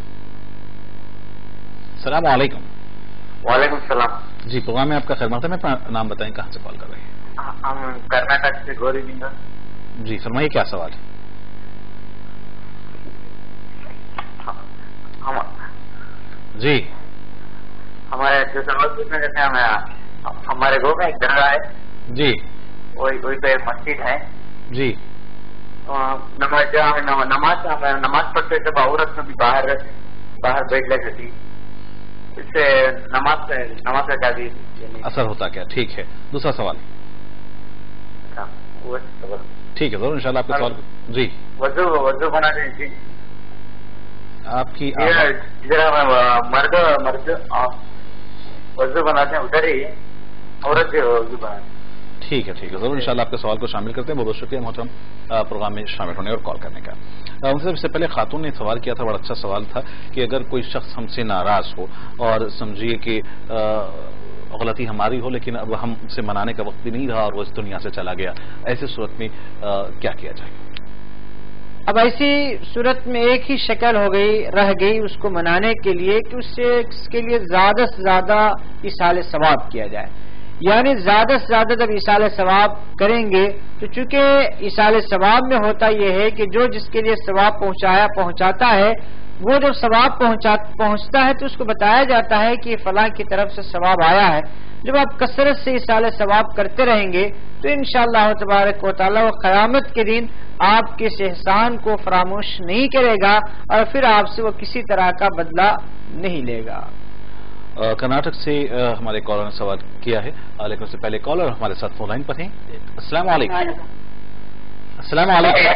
السلام علیکم۔ وعلیکم السلام۔ جی پروگرام میں آپ کا خیر مقدم ہے، اپنا نام بتائیں، کہاں سے کال کر رہے ہیں؟ ہم کرناٹک سے گوری لنگا۔ جی فرمائیے کیا سوال ہے؟ جی ہمارے جو سوال پوچھنا چاہتے ہیں، ہمیں ہمارے گھر میں ایک درگاہ ہے جی، وہی وہی پہ مسجد ہے جی، نماز نماز نماز پڑھتے جب عورت میں بھی باہر باہر بیٹھ لے جاتی، اس سے نماز نماز کا کیا اثر ہوتا کیا؟ ٹھیک ہے، دوسرا سوال۔ ٹھیک ہے ضرور انشاءاللہ آپ کا سوال۔ جی وضو وضو بنانے جی آپ کی مرد مرد वजू बनाते हैं उधर ही औरत भी होगी बाहर। ठीक है ठीक है, जरूर इंशाल्लाह आपके सवाल को शामिल करते हैं। बहुत बहुत शुक्रिया मोहतरम प्रोग्राम में शामिल होने और कॉल करने का। उनसे इससे पहले खातून ने सवाल किया था, बड़ा अच्छा सवाल था कि अगर कोई शख्स हमसे नाराज हो और समझिए कि गलती हमारी हो लेकिन अब हमसे मनाने का वक्त भी नहीं रहा और वो इस दुनिया से चला गया, ऐसी सूरत में आ, क्या किया जाए? अब ऐसी सूरत में एक ही शक्ल हो गई रह गई उसको मनाने के लिए कि उससे इसके लिए ज्यादा से ज्यादा इसाले सवाब किया जाए। यानी ज्यादा से ज्यादा जब इसाले सवाब करेंगे तो चूंकि इसाले सवाब में होता यह है कि जो जिसके लिए सवाब पहुंचाया पहुंचाता है वो जब सवाब पहुंचा पहुंचता है तो उसको बताया जाता है कि फलां की तरफ से सवाब आया है। जब आप कसरत से इसाले सवाब करते रहेंगे तो इंशाअल्लाह तबारक व तआला वो क़यामत के दिन आपके इस एहसान को फरामोश नहीं करेगा और फिर आपसे वो किसी तरह का बदला नहीं लेगा। कर्नाटक से आ, हमारे कॉलर ने सवाल किया है, लेकिन उससे पहले कॉलर हमारे साथ फोन लाइन पर हैं। अस्सलाम वालेकुम। अस्सलाम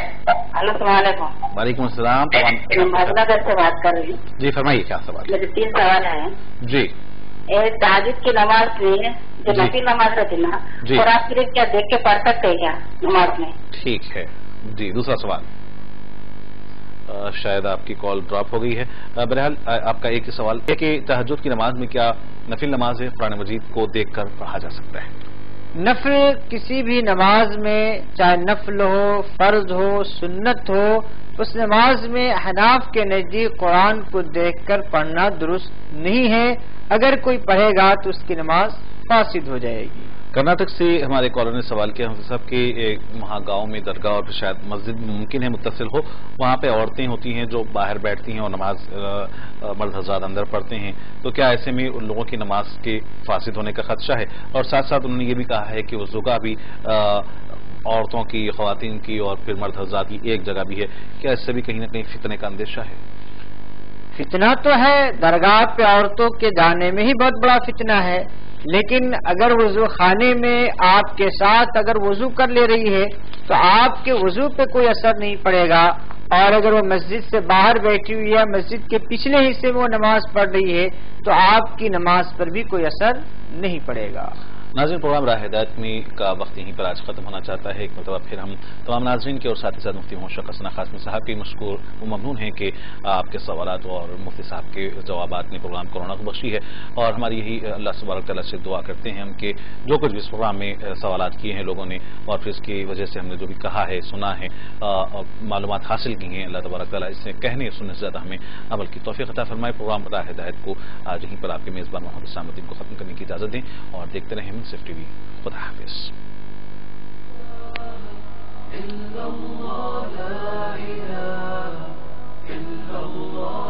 वालेकुम। वालेकुम अस्सलाम। भागनगर से बात कर रही हूँ। जी फरमाइए, क्या सवाल? मेरे तीन सवाल हैं। जी। एक ताजुद की नमाज में जो नफिल नमाज रहती ना, कुरान शरीफ क्या देख के पढ़ सकते हैं क्या नमाज में? ठीक है जी। दूसरा सवाल, आ, शायद आपकी कॉल ड्रॉप हो गई है। बहरहाल आपका एक ही सवाल है कि तहज्जुद की नमाज में क्या नफिल नमाज है कुरान मजीद को देखकर पढ़ा जा सकता है? नफल किसी भी नमाज में चाहे नफल हो, फर्ज हो, सुन्नत हो, उस नमाज में हनाफ के नजदीक कुरान को देखकर पढ़ना दुरुस्त नहीं है। अगर कोई पढ़ेगा तो उसकी नमाज फासिद हो जाएगी। कर्नाटक से हमारे कॉलर ने सवाल किया हमसे साहब कि वहाँ गांव में दरगाह और शायद मस्जिद मुमकिन है मुत्तसिल हो, वहाँ पे औरतें होती हैं जो बाहर बैठती हैं और नमाज मर्द हज़रात अंदर पढ़ते हैं, तो क्या ऐसे में उन लोगों की नमाज के फासिद होने का खदशा है? और साथ साथ उन्होंने ये भी कहा है कि वज़ू का भी औरतों की, ख़वातीन की और फिर मर्द हज़रात की एक जगह भी है, क्या इससे भी कहीं ना कहीं फितने का अंदेशा है? फितना तो है, दरगाह पे औरतों के जाने में ही बहुत बड़ा फितना है, लेकिन अगर वजू खाने में आपके साथ अगर वजू कर ले रही है तो आपके वजू पे कोई असर नहीं पड़ेगा। और अगर वो मस्जिद से बाहर बैठी हुई है, मस्जिद के पिछले हिस्से में वो नमाज पढ़ रही है तो आपकी नमाज पर भी कोई असर नहीं पड़ेगा। नाज़रीन, प्रोग्राम राह हिदायत में का वक्त यहीं पर आज खत्म होना चाहता है। एक मरतबा फिर हम तमाम नाज़रीन के और साथ ही साथ मुफ्ती मोहम्मद शौकत हसन क़ासिमी साहब की मशकूर व ममनून हैं कि आपके सवालात और मुफ्ती साहब के जवाबात ने प्रोग्राम को रौनक बख्शी है। और हमारी यही अल्लाह सुब्हानहू तआला से दुआ करते हैं हम कि जो कुछ भी इस प्रोग्राम में सवालात किए हैं लोगों ने और फिर इसकी वजह से हमने जो भी कहा है, सुना है और मालूमात हासिल की हैं, अल्लाह तबारक तआला इससे कहने सुनने से ज़्यादा हमें अमल की तौफीक अता फरमाए। प्रोग्राम राह हिदायत को आज यहीं पर आपके मेज़बान मोहम्मद सामुद्दीन को ख़त्म करने की इजाज़त दें और देखते रहें मुनसिफ टीवी। खुदा हाफिज़। إلا الله لا إله إلا الله